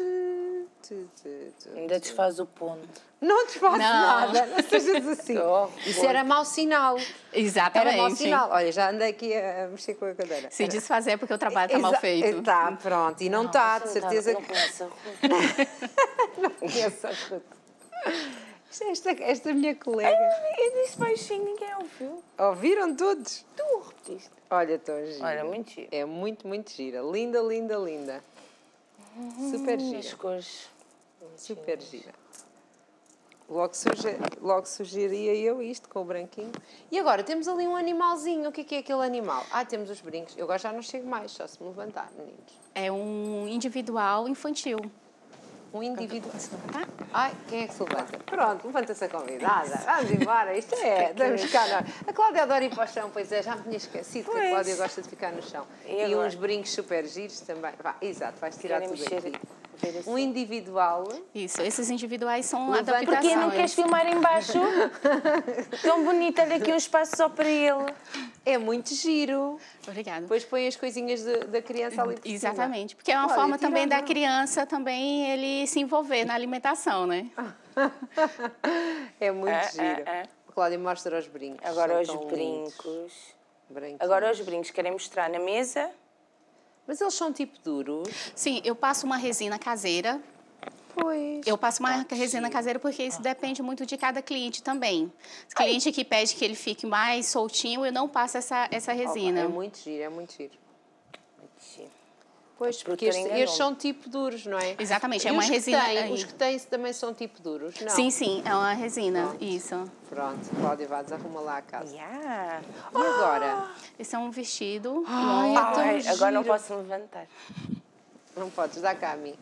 Ainda desfaz o ponto. Não desfaz nada, não sejas assim. Isso era mau sinal. Exatamente. Era mau sinal. Olha, já andei aqui a mexer com a cadeira. Se desfazer porque o trabalho está mal feito. Está, pronto. E não está, de certeza. Não conheço a Ruth. Não conheço a Ruth. Esta minha colega. Eu disse baixinho, ninguém ouviu. Ouviram todos? Tu repetiste. Olha, tão gira. Olha, muito gira. É muito gira. Linda. Super gira. As cores. Super gira. Logo sugeriria eu isto com o branquinho. E agora, temos ali um animalzinho. O que é aquele animal? Ah, temos os brincos. Eu agora já não chego mais, só se me levantar, meninos. É um individual infantil. Um indivíduo. Ai, quem é que se levanta? Pronto, levanta-se a convidada. Vamos embora, isto é. Vamos ficar. A Cláudia adora ir para o chão, pois é, já me tinha esquecido que a Cláudia gosta de ficar no chão. E uns brincos super giros também. Exato, vais tirar tudo aqui. Um individual. Isso, esses individuais são adaptações. Porquê não queres filmar em baixo? Tão bonito, olha aqui um espaço só para ele. É muito giro. Obrigada. Depois põe as coisinhas da criança ali por cima. Exatamente, porque é uma forma também da criança também ele se envolver na alimentação, né? É muito giro. Cláudia, mostra os brincos. Agora os brincos. Agora os brincos. Querem mostrar na mesa? Mas eles são tipo duros? Sim, eu passo uma resina caseira. Pois. Eu passo uma resina caseira porque isso depende muito de cada cliente também. Cliente que pede que ele fique mais soltinho, eu não passo essa resina. É muito giro. Pois, porque estes são tipo duros, não é? Exatamente, é uma resina. Os que têm também são tipo duros, não? Sim, é uma resina, isso. Pronto, Cláudia, vá, desarruma lá a casa. Yeah. E agora? Esse é um vestido. Agora não posso me levantar. Não podes, dá cá a mim.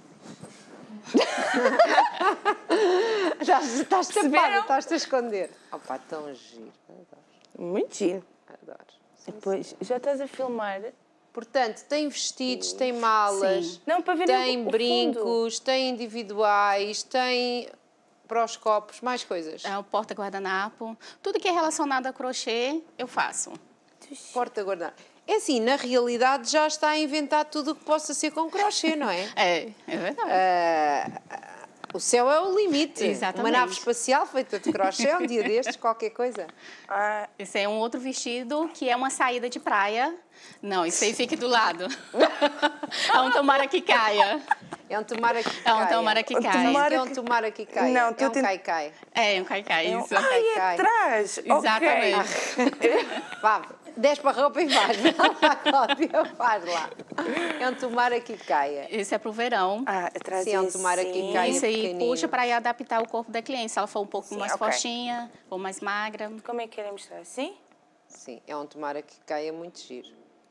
Já estás tapada, estás-te a esconder. Opa, tão giro. Adoro. Muito giro. Adoro. Depois, já estás a filmar. Portanto, tem vestidos, tem malas, não, para ver tem o brincos, fundo. tem individuais, tem para os copos, mais coisas. É o porta-guardanapo. Tudo que é relacionado a crochê, eu faço. Porta-guardanapo. É assim, na realidade já está a inventar tudo o que possa ser com crochê, não é? É verdade. O céu é o limite. Exatamente. Uma nave espacial feita de crochê, um dia destes, qualquer coisa. Esse é um outro vestido que é uma saída de praia. Não, isso aí fica do lado. É um tomara que caia. É um tomara que caia. É um tomara que caia. É um tomara que caia. Não, é um cai-cai. É um cai-cai, isso. É atrás. Exatamente. Vá, desce para a roupa e faz. Vai lá, Cláudia, faz lá. É um tomara que caia. Esse é pro verão. Atrás sim, é um tomara que caia. Isso aí puxa para adaptar o corpo da cliente. Se ela for um pouco mais okay. fortinha ou mais magra. Como é que querem mostrar? Assim? Sim, é um tomara que caia muito giro.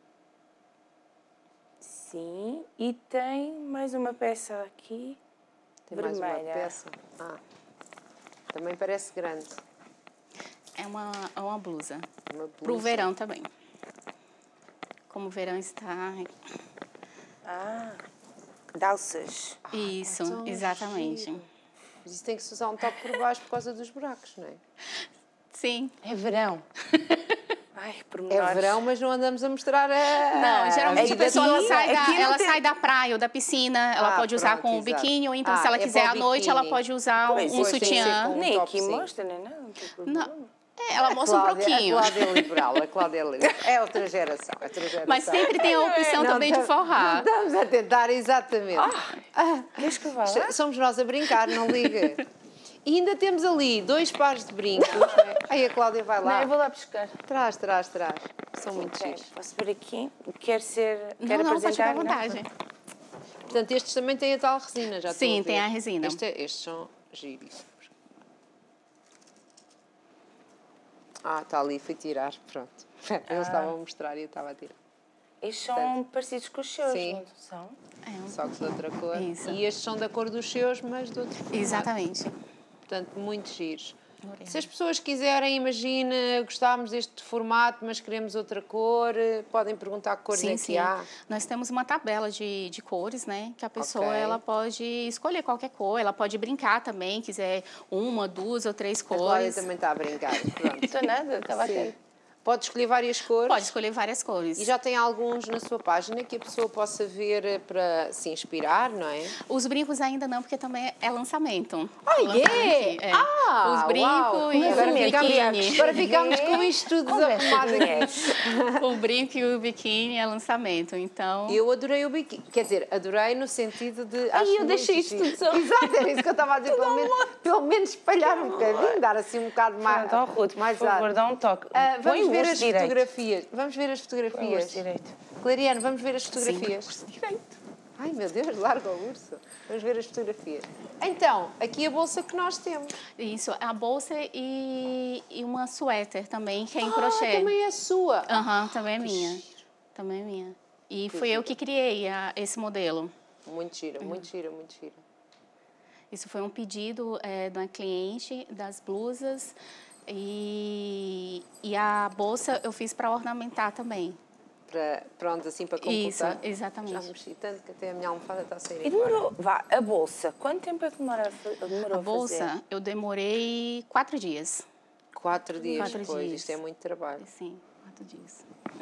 Sim, e tem mais uma peça aqui. Tem vermelha. Mais uma peça. Também parece grande. É uma blusa. Para o verão também. Como o verão está... Dalças. Isso, exatamente. Giro. Mas isso tem que se usar um top por baixo por causa dos buracos, não é? Sim. É verão. É verão, mas não andamos a mostrar Não, geralmente a pessoa sai da praia ou da piscina, ela pode usar com o biquíni, ou então se ela quiser à noite, ela pode usar um sutiã. Nem aqui mostra, né? Não. Ela mostra um pouquinho. A Cláudia é liberal, é outra geração. Mas sempre tem a opção também de forrar. Estamos a tentar, exatamente. Queres que vá lá? Somos nós a brincar, não liga. E ainda temos ali 2 pares de brincos. Aí a Cláudia vai lá. Não, eu vou lá buscar. Traz. São muito giros. Posso ver aqui? Quero não, apresentar? Pode ficar à vontade. Portanto, estes também têm a tal resina, já estou a Sim, ver. tem a resina. Estes são giríssimos. Ah, está ali, fui tirar, pronto. Eles estavam a mostrar e eu estava a tirar. Estes são parecidos com os seus, Sim. não são? Só que de outra cor. Isso. E estes são da cor dos seus, mas de outro formato. Exatamente. Portanto, muito giros. Obrigada. Se as pessoas quiserem, imagina, gostávamos deste formato, mas queremos outra cor, podem perguntar que cores é que há. Nós temos uma tabela de cores, né? Que a pessoa Ok. ela pode escolher qualquer cor, ela pode brincar também, quiser 1, 2 ou 3 A Cláudia cores. também está a brincar. Pronto. Estou nada, estava a Sim. ter. Pode escolher várias cores. Pode escolher várias cores. E já tem alguns na sua página que a pessoa possa ver para se inspirar, não é? Os brincos ainda não, porque também é lançamento. Ah, Lançamento, é? Ah, Os brincos uau. e Agora o ficamos, biquíni. agora ficamos com isto tudo desarrumado aqui. O brinco e o biquíni é lançamento, então... Eu adorei o biquíni. Quer dizer, adorei no sentido de... Ai, acho eu muito deixei isto giro. tudo só. Exato, era isso que eu estava a dizer. Pelo menos espalhar um bocadinho, dar assim um bocado mais... Então, Ruth, por mais favor, ar. dá um toque. Vamos Põe o ver urso as direito. fotografias. Vamos ver as Põe o fotografias. urso direito. Clariane, vamos ver as fotografias. Sim, direito. Ai, meu Deus, larga o urso. Vamos ver as fotografias. Então, aqui a bolsa que nós temos. Isso, a bolsa e uma suéter também, que é em crochê. Também é sua. Aham, também é minha. Também é minha. E foi eu que criei esse modelo. Muito gira, muito gira, muito gira. Isso foi um pedido de uma cliente das blusas e a bolsa eu fiz para ornamentar também. Pronto, assim para Isso, completar. exatamente. Já mexi tanto que até a minha almofada está a sair. E demorou, vá, a bolsa, quanto tempo é que demorou A a fazer? bolsa eu demorei 4 dias. 4 dias 4 depois, dias. isto é muito trabalho. Sim, 4 dias.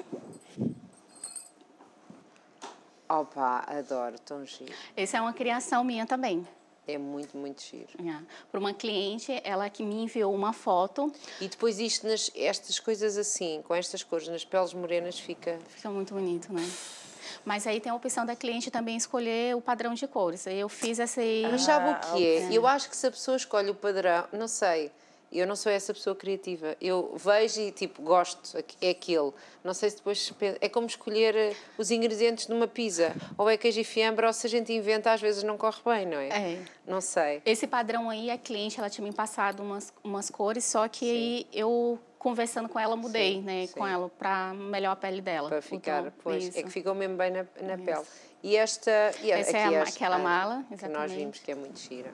Opa, adoro, tão giro. Essa é uma criação minha também. É muito, muito giro. Para uma cliente, ela que me enviou uma foto. E depois isto, estas coisas assim, com estas cores, nas peles morenas, fica... Fica muito bonito, né? Mas aí tem a opção da cliente também escolher o padrão de cores. Eu fiz essa aí... Mas sabe o que é? Eu acho que se a pessoa escolhe o padrão, não sei, eu não sou essa pessoa criativa. Eu vejo e, tipo, gosto, é aquilo. Não sei se depois... É como escolher os ingredientes de uma pizza. Ou é queijo e fiambre, ou se a gente inventa, às vezes não corre bem, não é? É. Não sei. Esse padrão aí, a cliente, ela tinha me passado umas cores, só que aí eu, conversando com ela, mudei, né? sim. Com ela, para melhor a pele dela. Para ficar, Então, pois, isso. é que ficou mesmo bem na pele. E esta... Essa aqui é esta, aquela mala, que nós exatamente. vimos que é muito gira.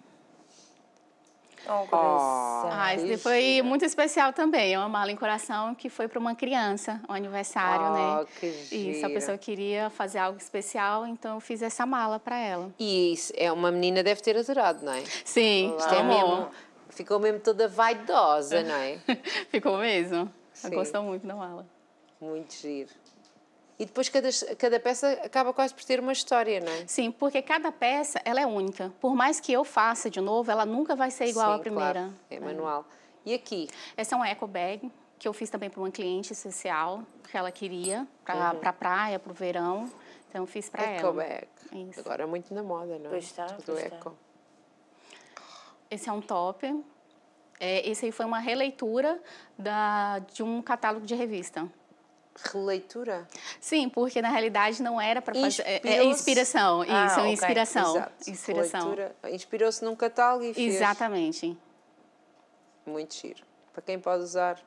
Um coração. Esse que foi gira. muito especial também. É uma mala em coração que foi para uma criança, um aniversário, né? Que Isso, a gira. pessoa queria fazer algo especial, então eu fiz essa mala para ela. E isso, uma menina deve ter adorado, não é? Sim, Isto é amor. mesmo, ficou mesmo toda vaidosa, não é? Ficou mesmo. Sim. Ela gostou muito da mala. Muito giro. E depois cada peça acaba quase por ter uma história, não é? Sim, porque cada peça, ela é única. Por mais que eu faça de novo, ela nunca vai ser igual Sim, à primeira. Claro, é manual. E aqui? Essa é uma eco bag que eu fiz também para uma cliente especial, que ela queria, para a praia, para o verão. Então, eu fiz para ela. Eco bag. Isso. Agora é muito na moda, não é? Pois está, Tudo pois está. eco. Esse é um top. Esse aí foi uma releitura de um catálogo de revista. Releitura? Sim, porque na realidade não era para fazer... Inspirou-se- inspiração, isso, ok. inspiração. Exato. Inspiração. Releitura. Inspirou-se num catálogo e fez. Exatamente. Muito giro. Para quem pode usar,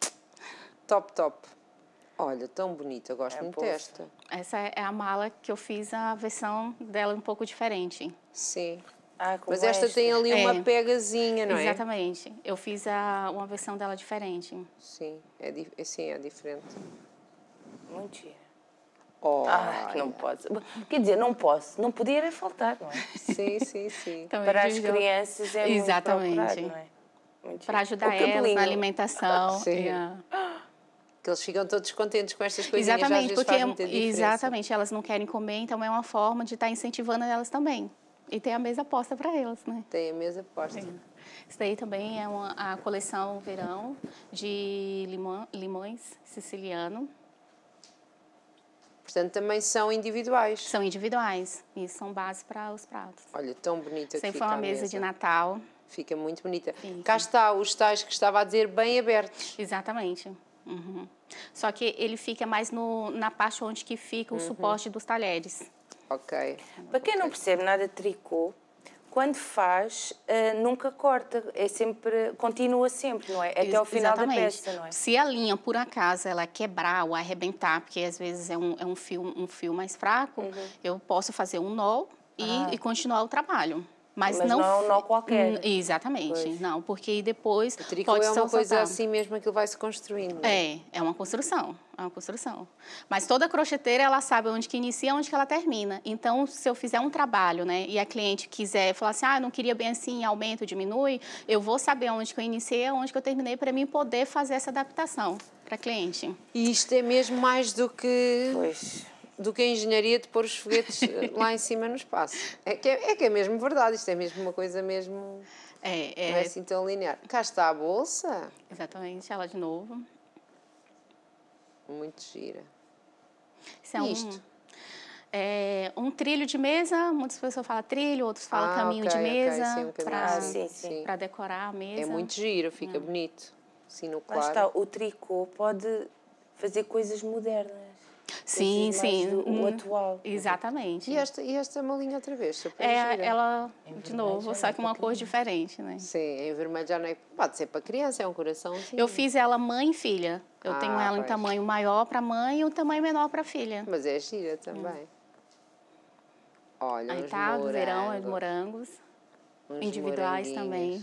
top. Olha, tão bonita, eu gosto muito bolsa. desta. Essa é a mala que eu fiz a versão dela um pouco diferente. Sim. Como Mas esta tem ali uma É. pegazinha, não é? Exatamente. Eu fiz uma versão dela diferente. Sim, é diferente. Muito gira. Oh, Não posso. Quer dizer, não posso. Não podia faltar, não é? sim. Também Para as dividiu- crianças é Exatamente. muito procurado, não é? Muito Para giro. ajudar O elas cabelinho. na alimentação. Sim. Que eles ficam todos contentes com estas coisinhas, às Exatamente, vezes porque faz muita diferença. exatamente, elas não querem comer, então é uma forma de estar incentivando elas também. E ter a mesa posta para elas, né? Tem a mesa posta. Isso daí também é a coleção verão de limões siciliano. Portanto, também são individuais. São individuais e são base para os pratos. Olha, tão bonita que Isso aí fica foi uma a mesa de Natal. Fica muito bonita. Fica. Cá está, os tais que estava a dizer, bem abertos. Exatamente. Uhum. Só que ele fica mais na parte onde que fica o suporte dos talheres. Ok. Para quem não percebe nada de tricô, quando faz, nunca corta, é sempre, continua sempre, não é? Até ao final da peça, não é? Se a linha, por acaso, ela quebrar ou arrebentar, porque às vezes é um fio mais fraco, eu posso fazer um nó e continuar o trabalho. Mas não é um nó qualquer. Exatamente, Pois. não, porque depois O tricô pode é uma coisa soltar. assim mesmo, aquilo vai se construindo. Não é? É uma construção, é uma construção. Mas toda crocheteira, ela sabe onde que inicia e onde que ela termina. Então, se eu fizer um trabalho, né, e a cliente quiser falar assim, não queria bem assim, aumenta, diminui, eu vou saber onde que eu iniciei e onde que eu terminei para mim poder fazer essa adaptação para a cliente. E isto é mesmo mais do que... Pois. Do que a engenharia de pôr os foguetes lá em cima no espaço. É que é mesmo verdade, isto é mesmo uma coisa mesmo... Não é assim tão linear. Cá está a bolsa. Exatamente, ela de novo. Muito gira. Isso é isto? Um trilho de mesa, muitas pessoas falam trilho, outros falam caminho de mesa, para decorar a mesa. É muito giro, fica bonito. Assim no claro. Lá está, o tricô pode fazer coisas modernas. Sim, sim. O atual. Exatamente. E esta malinha outra vez? Super gira. Ela, de novo, só que uma cor diferente, né? Sim, em vermelho já não é... Pode ser para criança, é um coraçãozinho. Eu fiz ela mãe e filha. Eu tenho ela em tamanho maior para mãe e um tamanho menor para filha. Mas é gira também. Olha, aí uns tá, morangos. verão, os morangos. Uns individuais também.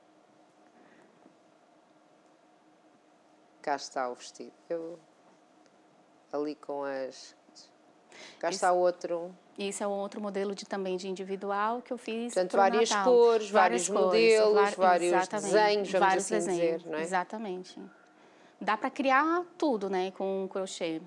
Cá está o vestido. Ali com as... Cá está outro. Isso é um outro modelo também de individual que eu fiz. Portanto, várias cores, vários modelos, vários desenhos, vamos assim dizer, não é? Exatamente. Dá para criar tudo, né, com crochê.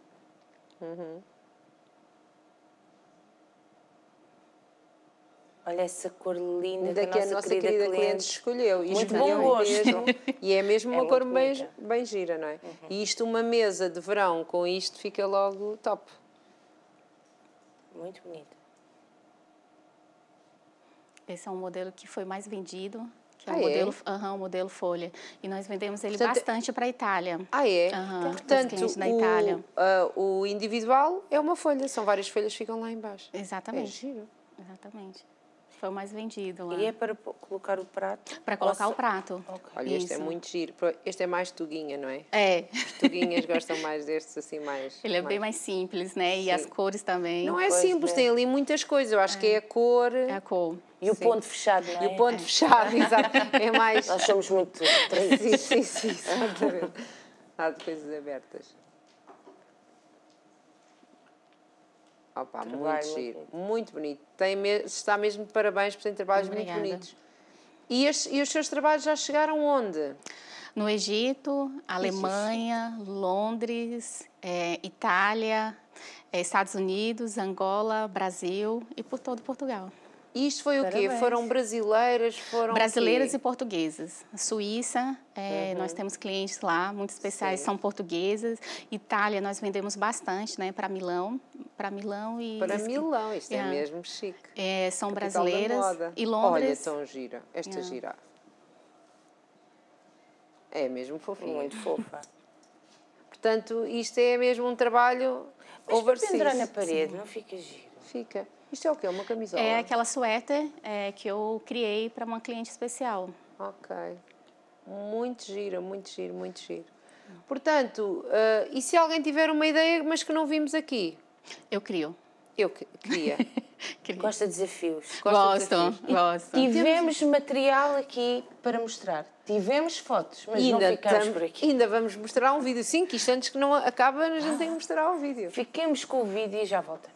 Olha essa cor linda Ainda que a nossa querida cliente escolheu. E muito bom gosto. E é mesmo uma cor bem gira, não é? E isto, uma mesa de verão com isto, fica logo top. Muito bonito. Esse é um modelo que foi mais vendido, que é o modelo folha. E nós vendemos ele bastante para a Itália. É? Portanto, da Itália. O individual é uma folha, são várias folhas que ficam lá embaixo. Exatamente. É giro. Exatamente. Foi o mais vendido lá. E é para colocar o prato? Para colocar o prato. Okay. Olha, este é muito giro. Este é mais tuguinha, não é? É. Os tuguinhas gostam mais destes, assim, mais... Ele é bem mais simples, né? E as cores também. Não é simples, tem ali muitas coisas. Eu acho que é a cor... É a cor. E o ponto fechado, não é? E o ponto fechado, exato. É mais... Nós somos muito... Sim, exatamente. Há de coisas abertas. Opa, muito giro, muito bonito. Está mesmo de parabéns, porque tem trabalhos muito bonitos. E os seus trabalhos já chegaram onde? No Egito, Alemanha, Londres, Itália, Estados Unidos, Angola, Brasil e por todo Portugal. E isto foi o quê? Foram brasileiras? Brasileiras e portuguesas. Suíça, nós temos clientes lá, muito especiais, são portuguesas. Itália, nós vendemos bastante, né, para Milão. Para Milão, isto é mesmo chique. São brasileiras. E Londres. Olha, tão gira. Esta gira. É mesmo fofinha. Muito fofa. Portanto, isto é mesmo um trabalho overseas. Mas para pendurar na parede, não fica giro? Fica. Isto é o quê? Uma camisola? É aquela suéter que eu criei para uma cliente especial. Ok. Muito giro, muito giro, muito giro. Portanto, e se alguém tiver uma ideia, mas que não vimos aqui? Eu crio. Eu queria. Gosta de desafios? Gosto. Tivemos material aqui para mostrar. Tivemos fotos, mas não ficamos por aqui. Ainda vamos mostrar um vídeo. Sim, que isto antes que não acaba, a gente tem que mostrar o vídeo. Fiquemos com o vídeo e já voltamos.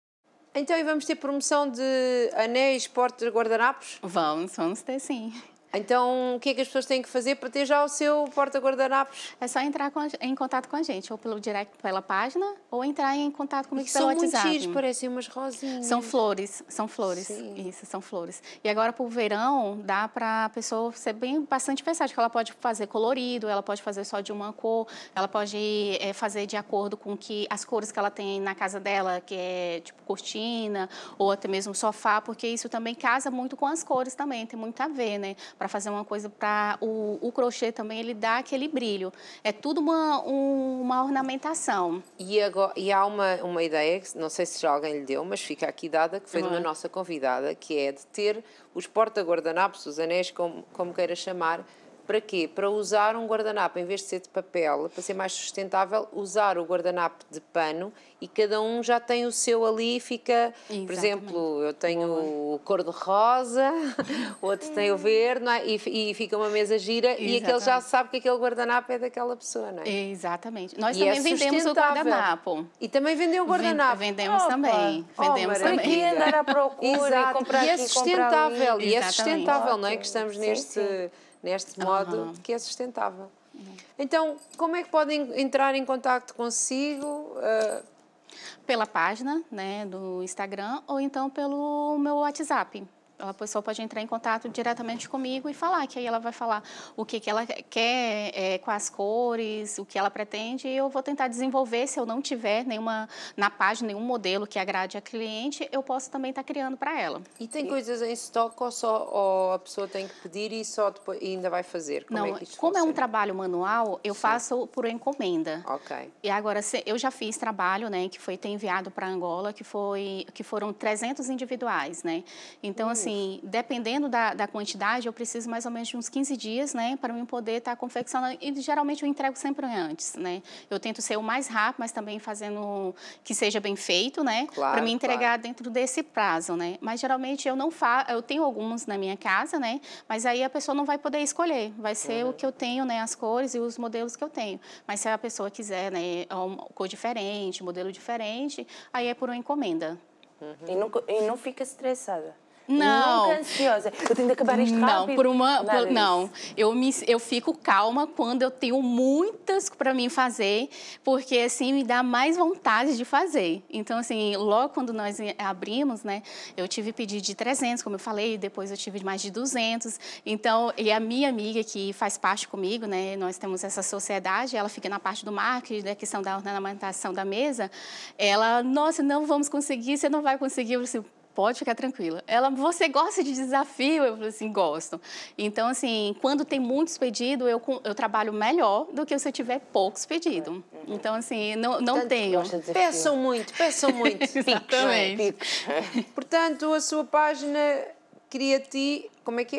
Então, e vamos ter promoção de anéis, portas, guardanapos? Vamos ter sim. Então, o que é que as pessoas têm que fazer para ter já o seu porta-guardanapos? É só entrar em contato com a gente, ou pelo direct, pela página, ou entrar em contato comigo pelo WhatsApp. São muito giros, parecem umas rosinhas. São flores, Sim. Isso, são flores. E agora, para o verão, dá para a pessoa ser bastante versátil, que ela pode fazer colorido, ela pode fazer só de uma cor, ela pode fazer de acordo com as cores que ela tem na casa dela, que é tipo cortina, ou até mesmo sofá, porque isso também casa muito com as cores também, tem muito a ver, né? Para fazer uma coisa para o crochê também, ele dá aquele brilho. É tudo uma ornamentação. E há uma ideia, que não sei se já alguém lhe deu, mas fica aqui dada, que foi de uma nossa convidada, que é de ter os porta-guardanapos, os anéis, como queira chamar. Para quê? Para usar um guardanapo, em vez de ser de papel, para ser mais sustentável, usar o guardanapo de pano e cada um já tem o seu ali e fica... Exatamente. Por exemplo, eu tenho o cor-de-rosa, o outro tem o verde, não é? E fica uma mesa gira. Exatamente. E aquele já sabe que aquele guardanapo é daquela pessoa, não é? Exatamente. Nós também vendemos o guardanapo. E também vendem o guardanapo. Vendemos também. Vendemos também. Por aqui andar à procura e comprar e é sustentável. E é sustentável, não é? Que estamos neste modo que é sustentável. Então, como é que podem entrar em contacto consigo? Pela página, né, do Instagram, ou então pelo meu WhatsApp. A pessoa pode entrar em contato diretamente comigo e falar, que aí ela vai falar o que ela quer, quais cores, o que ela pretende, e eu vou tentar desenvolver. Se eu não tiver na página nenhum modelo que agrade a cliente, eu posso também estar criando para ela. E tem coisas em estoque ou a pessoa tem que pedir e só depois ainda vai fazer? Como é um trabalho manual, eu faço por encomenda. Ok. E agora, eu já fiz trabalho, né, que foi ter enviado para Angola, que foram 300 individuais, né? Então, assim, dependendo da quantidade, eu preciso mais ou menos de uns 15 dias, né, para eu poder estar confeccionando. E geralmente eu entrego sempre antes, né? Eu tento ser o mais rápido, mas também fazendo que seja bem feito, né? Para me entregar dentro desse prazo, né? Mas geralmente eu não faço, eu tenho alguns na minha casa, né? Mas aí a pessoa não vai poder escolher, vai ser o que eu tenho, né? As cores e os modelos que eu tenho. Mas se a pessoa quiser, né, uma cor diferente, modelo diferente, aí é por uma encomenda. E não fica estressada? Não. Nunca ansiosa. Eu tenho de acabar isto rápido. Não, eu fico calma quando eu tenho muitas para mim fazer, porque assim me dá mais vontade de fazer. Então, assim, logo quando nós abrimos, né, eu tive pedido de 300, como eu falei, depois eu tive mais de 200. Então, e a minha amiga que faz parte comigo, né, nós temos essa sociedade, ela fica na parte do marketing, da questão da ornamentação da mesa, ela, nossa, não vamos conseguir, você não vai conseguir. Eu disse, pode ficar tranquila. Você gosta de desafio? Eu falei assim, gosto. Então, assim, quando tem muitos pedidos, eu trabalho melhor do que se eu tiver poucos pedidos. Então, assim, não tenho. Peçam muito. Exatamente. Portanto, a sua página como é que é?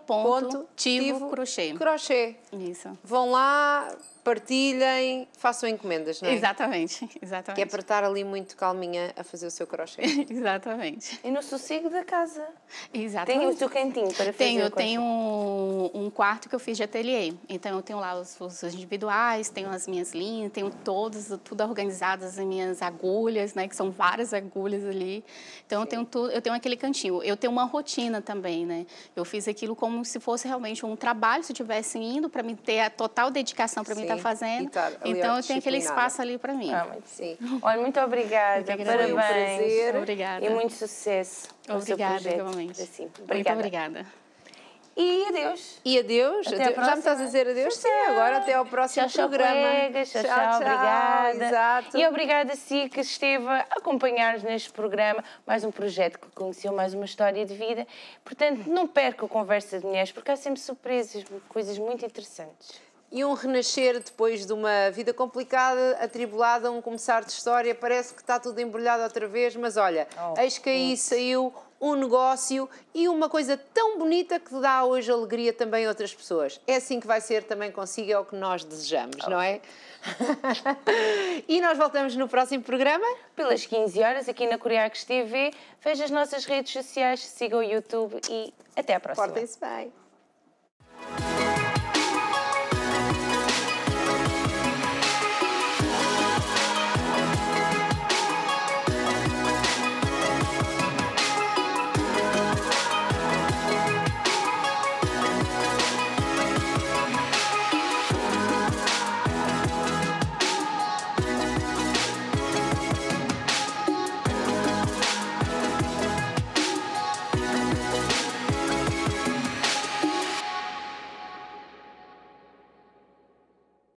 Cria.tivo-crochê. Isso. Vão lá, partilhem, façam encomendas, não é? Exatamente. Que é para estar ali muito calminha a fazer o seu crochê. Exatamente. E no sossego da casa. Exatamente. Tem o seu cantinho para fazer Eu tenho um quarto que eu fiz de ateliê. Então, eu tenho lá os individuais, tenho as minhas linhas, tenho tudo organizado, as minhas agulhas, né? Que são várias agulhas ali. Então, eu tenho aquele cantinho. Eu tenho uma rotina também, né? Eu fiz aquilo como se fosse realmente um trabalho, se eu estivesse indo para me ter a total dedicação para mim estar fazendo. Então, eu tenho aquele espaço ali para mim. Sim. Olha, muito obrigada. Parabéns. Foi um prazer. Obrigada. E muito sucesso. Obrigada, igualmente. Assim. Muito obrigada. E adeus. Já me estás a dizer adeus? Sim, agora até ao próximo programa. Colegas. Tchau, obrigada. Exato. E obrigada a si que esteve a acompanhar-nos neste programa. Mais um projeto que conheceu, mais uma história de vida. Portanto, não perca a Conversa de Mulheres, porque há sempre surpresas, coisas muito interessantes. E um renascer depois de uma vida complicada, atribulada, um começar de história. Parece que está tudo embrulhado outra vez, mas olha, eis que aí saiu um negócio e uma coisa tão bonita que dá hoje alegria também a outras pessoas. É assim que vai ser também consigo, é o que nós desejamos, não é? E nós voltamos no próximo programa. Pelas 15 horas, aqui na Curiaques TV. Veja as nossas redes sociais, siga o YouTube e até à próxima. Portem-se bem.